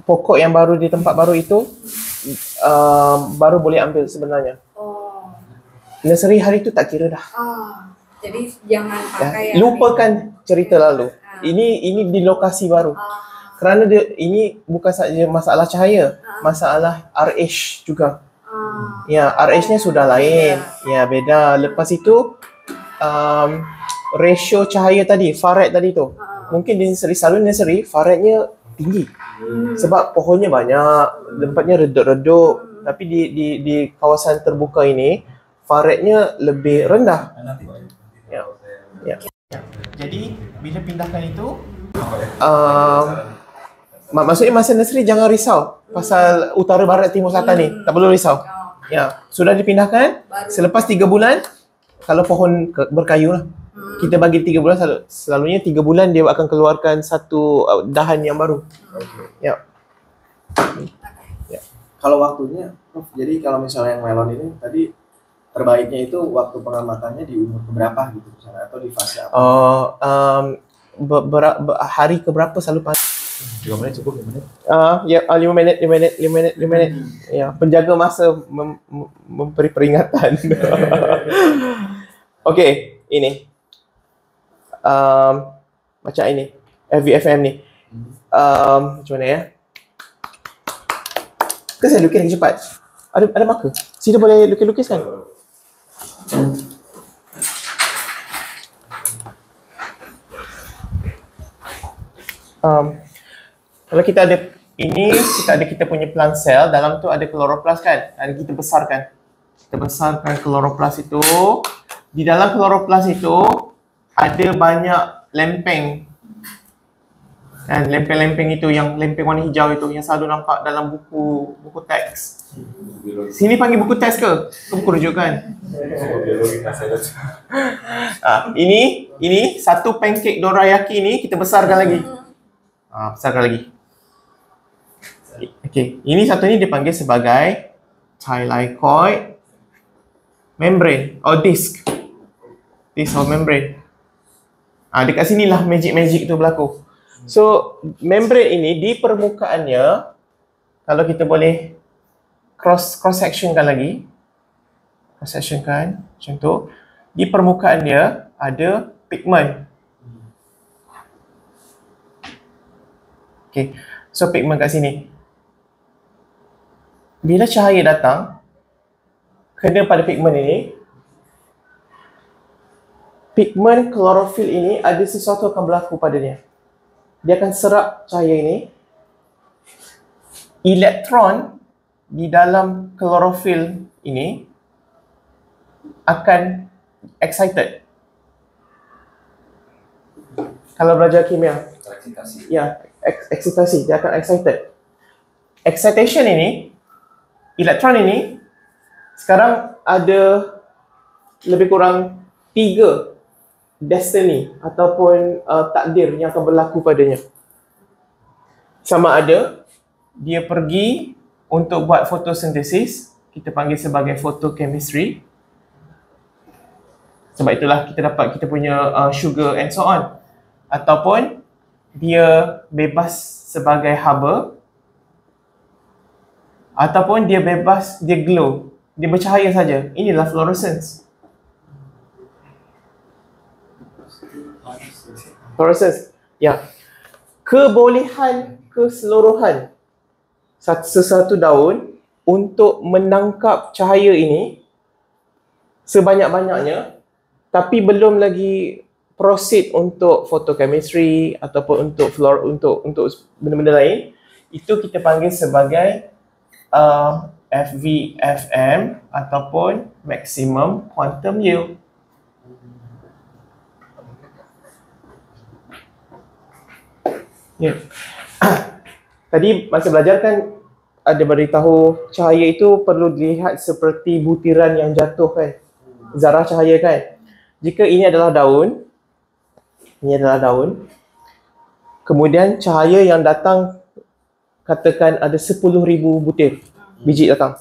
pokok yang baru di tempat baru itu uh, baru boleh ambil sebenarnya. Oh. Nursery hari itu tak kira dah. Oh. Jadi jangan Ya. pakai yang Lupakan cerita lalu. Ah. Ini ini di lokasi baru. Ah. Kerana dia ini bukan saja masalah cahaya, Ah. masalah R H juga. Ah. Ya, R H-nya sudah lain. Ya, beda. Lepas itu um, ratio cahaya tadi, farad tadi tu. Ah. Mungkin di nursery, selalu nursery faradnya tinggi. Hmm. Sebab pohonnya banyak, tempatnya redup-redup. Tapi di di di kawasan terbuka ini faradnya lebih rendah. Nanti Pak. Ya. Ya. Jadi bila pindahkan itu Apa ya? um, mak- maksudnya masa nursery jangan risau pasal utara barat timur selatan ni. Tak perlu risau. Oh. Ya, sudah dipindahkan. Baru. Selepas tiga bulan, kalau pohon ke- berkayu lah, Hmm. kita bagi tiga bulan, selalu, selalunya tiga bulan dia akan keluarkan satu uh, dahan yang baru. Oke. Ya. Kalau waktunya, Prof, jadi kalau misalnya yang melon ini tadi terbaiknya itu waktu pengamatannya di umur berapa gitu misalnya atau di fase apa? Uh, um, ber, ber, ber, hari keberapa selalu panas? Dua menit cukup, lima menit. Uh, ya, uh, lima minit, lima minit, lima minit, lima minit. Ya, penjaga masa mem, mem, memberi peringatan. Okey, ini. Um, macam ini. F V F M ni. Um, macam mana ya? Ke saya lukis lagi cepat? Ada ada marker? Sini boleh lukis-lukis kan? Um, kalau kita ada ini, kita ada kita punya plant cell, dalam tu ada chloroplast kan? Ada kita besarkan. Kita besarkan chloroplast itu. Di dalam chloroplast itu ada banyak lempeng. Dan lempeng-lempeng itu yang lempeng warna hijau itu yang selalu nampak dalam buku buku teks. Sini panggil buku teks ke? Ke buku rujukan? Biologi tak saya baca. Ah, ini ini satu pancake dorayaki ni kita besarkan lagi. Ah, besarkan lagi. Okey, ini satu ni dipanggil sebagai thylakoid membrane or disc. Disc or membrane. Ah, dekat sinilah magic-magic tu berlaku. So, membrane ini di permukaannya, kalau kita boleh cross cross sectionkan lagi, cross sectionkan macam tu, di permukaannya ada pigment. Okay, so pigment kat sini. Bila cahaya datang, kena pada pigment ini, pigment klorofil ini ada sesuatu akan berlaku padanya. Dia akan serap cahaya ini. Elektron di dalam klorofil ini akan excited. Kalau belajar kimia, Tereksitasi. ya, ex- excitasi, dia akan excited. Excitation ini, elektron ini sekarang ada lebih kurang tiga destiny ataupun uh, takdir yang akan berlaku padanya. Sama ada dia pergi untuk buat fotosintesis, kita panggil sebagai photochemistry. Sebab itulah kita dapat kita punya uh, sugar and so on. Ataupun dia bebas sebagai haba, ataupun dia bebas, dia glow, dia bercahaya saja. Inilah fluorescence. Fluorescence. Ya. Kebolehan keseluruhan sesuatu daun untuk menangkap cahaya ini sebanyak-banyaknya, tapi belum lagi proceed untuk photochemistry ataupun untuk fluor untuk untuk benda-benda lain, itu kita panggil sebagai uh, F V F M ataupun maximum quantum yield. Ya. Tadi masa belajar kan ada beritahu cahaya itu perlu dilihat seperti butiran yang jatuh kan. Zarah cahaya kan. Jika ini adalah daun, ini adalah daun. Kemudian cahaya yang datang katakan ada sepuluh ribu butir biji datang.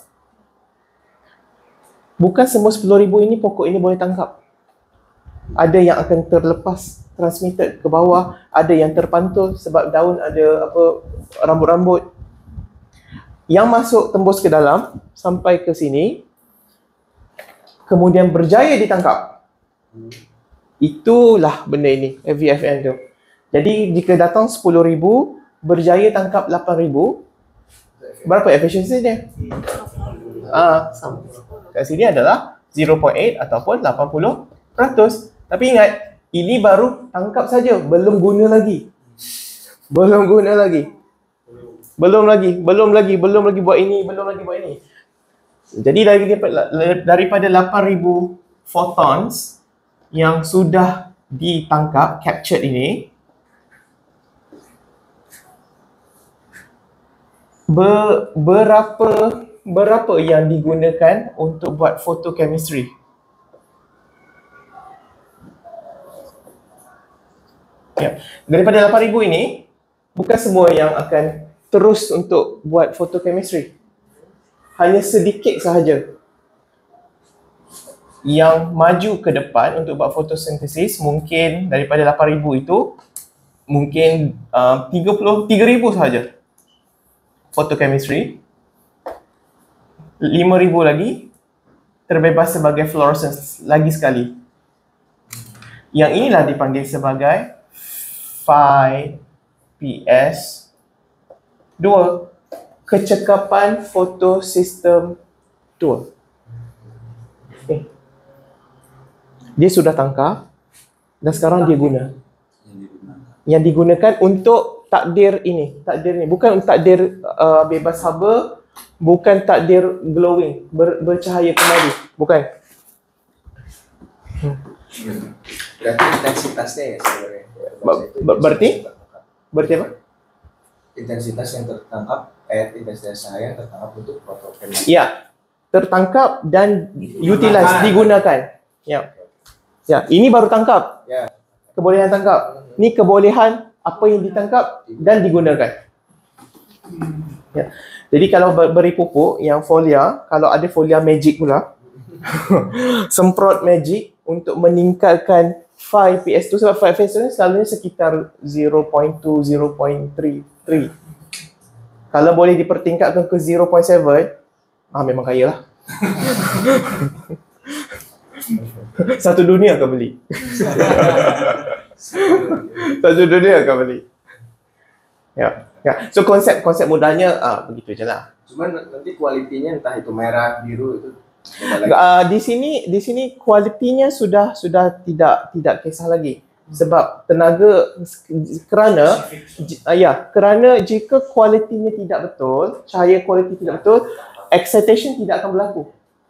Bukan semua sepuluh ribu ini pokok ini boleh tangkap. Ada yang akan terlepas, transmitted ke bawah, ada yang terpantul sebab daun ada apa rambut-rambut. yang masuk tembus ke dalam sampai ke sini, kemudian berjaya ditangkap. Itulah benda ini, V F N tu. Jadi jika datang sepuluh ribu, berjaya tangkap lapan ribu, berapa efisiensi dia? Ah, sama. Kat sini adalah zero point eight ataupun lapan puluh peratus. Tapi ingat, ini baru tangkap saja, belum guna lagi. Belum guna lagi. Belum lagi, belum lagi, belum lagi buat ini, belum lagi buat ini. Jadi dari, daripada lapan ribu photons yang sudah ditangkap, captured ini, ber, berapa berapa yang digunakan untuk buat photochemistry? Ya, daripada lapan ribu ini, bukan semua yang akan terus untuk buat photochemistry. Hanya sedikit sahaja yang maju ke depan untuk buat fotosintesis. Mungkin daripada lapan ribu itu, mungkin uh, tiga puluh tiga ribu sahaja photochemistry. lima ribu lagi terbebas sebagai fluorescence lagi sekali. Yang inilah dipanggil sebagai five P S dua, kecekapan fotosistem dua. Okay. Dia sudah tangkap dan sekarang dia guna. Yang digunakan untuk takdir ini, takdir ini bukan takdir uh, bebas haba, bukan takdir glowing, ber, bercahaya kembali, bukan. Hmm. Berarti intensitasnya ya sebenarnya. Ber- ber- berarti? Berarti apa? Intensitas yang tertangkap, eh intensitas cahaya yang tertangkap untuk fotochemistry. Ya, tertangkap dan utilize, digunakan. Ya. Ya, ini baru tangkap. Ya. Kebolehan tangkap. Ini kebolehan apa yang ditangkap dan digunakan. Ya. Jadi kalau ber- beri pupuk yang folia, kalau ada folia magic pula, semprot magic untuk meningkatkan five P S tu, sebab five P S tu selalunya sekitar zero point two, zero point three. Kalau boleh dipertingkatkan ke zero point seven, ah memang kaya lah. Satu dunia akan beli. Satu dunia akan beli. Ya, ya. So konsep konsep mudahnya ah begitu je lah. Cuman nanti kualitinya entah itu merah, biru itu beda lagi. Uh, di sini di sini kualitinya sudah sudah tidak tidak kisah lagi. Sebab tenaga kerana uh, ya kerana jika kualitinya tidak betul, cahaya kualiti tidak betul, excitation tidak akan berlaku.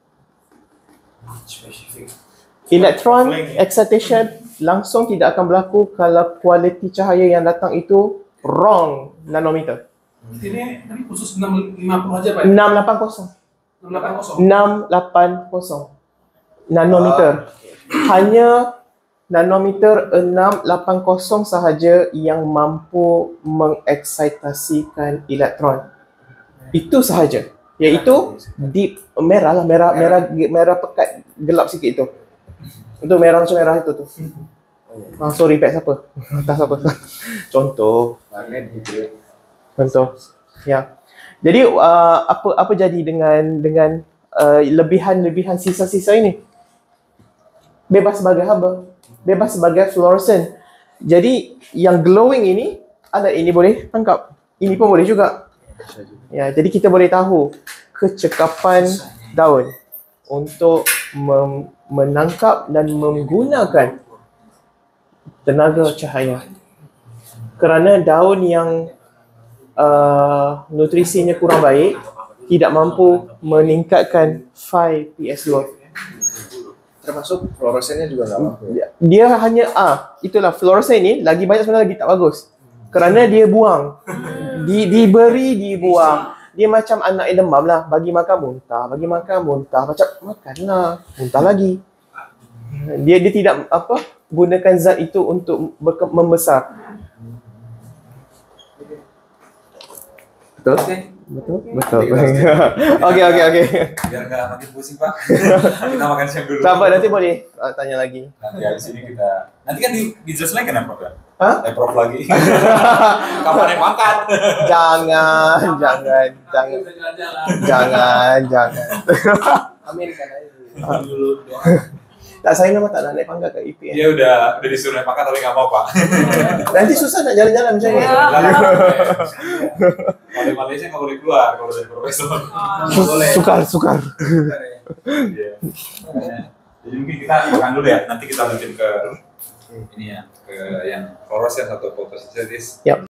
Spesifik. Elektron excitation langsung tidak akan berlaku kalau kualiti cahaya yang datang itu wrong nanometer. Ini tadi khusus enam lima puluh aja Pak? enam lapan kosong. enam delapan nol. enam lapan kosong nanometer. Hanya nanometer enam lapan kosong sahaja yang mampu mengeksitasikan elektron. Itu sahaja. Iaitu deep merah lah, merah merah merah pekat gelap sikit itu. Itu merah macam merah itu tu. Ah, sorry pek siapa? Tak siapa. Contoh. Warnet gitu. Contoh. Ya. Jadi uh, apa apa jadi dengan dengan uh, lebihan-lebihan sisa-sisa ini? Bebas sebagai haba, bebas sebagai fluorescent. Jadi yang glowing ini, ada ini boleh tangkap. Ini pun boleh juga. Ya, jadi kita boleh tahu kecekapan daun untuk mem- menangkap dan menggunakan tenaga cahaya. Kerana daun yang uh, nutrisinya kurang baik tidak mampu meningkatkan five P S dua. Termasuk fluoresennya juga nggak mampu. Dia, dia hanya ah itulah fluoresen ini lagi banyak sebenarnya lagi tak bagus. Kerana dia buang. Di, diberi dibuang. Dia macam anak yang demam lah, bagi makan muntah, bagi makan muntah, macam makanlah, muntah lagi. Dia dia tidak apa gunakan zat itu untuk berke- membesar. Betul? Oke, Betul? Betul. Okey okey okey. biar nggak makin pusing Pak. Kita makan siang dulu. Sahabat nanti boleh uh, tanya lagi. Nanti habis ini kita, nanti kan di, dijelaskan kan program? Hah? Eh, Prof lagi. Kapan naik pangkat? Jangan, jangan, jangan, Bisa jalan-jalan. jangan, jangan. Amin kan aja. Dulu doa. Tak saya nama tak nak naik pangkat ke I P N. Dia udah udah disuruh naik pangkat tapi nggak mau pak. Nanti susah nak jalan-jalan macam ni. Ya. Kalau di Malaysia nggak boleh keluar kalau jadi profesor. Boleh. Sukar, sukar. Iya. Makanya, jadi mungkin kita makan dulu ya. Nanti kita lanjut ke ini ya, ke yang fluorescence atau fotosintesis. Yap.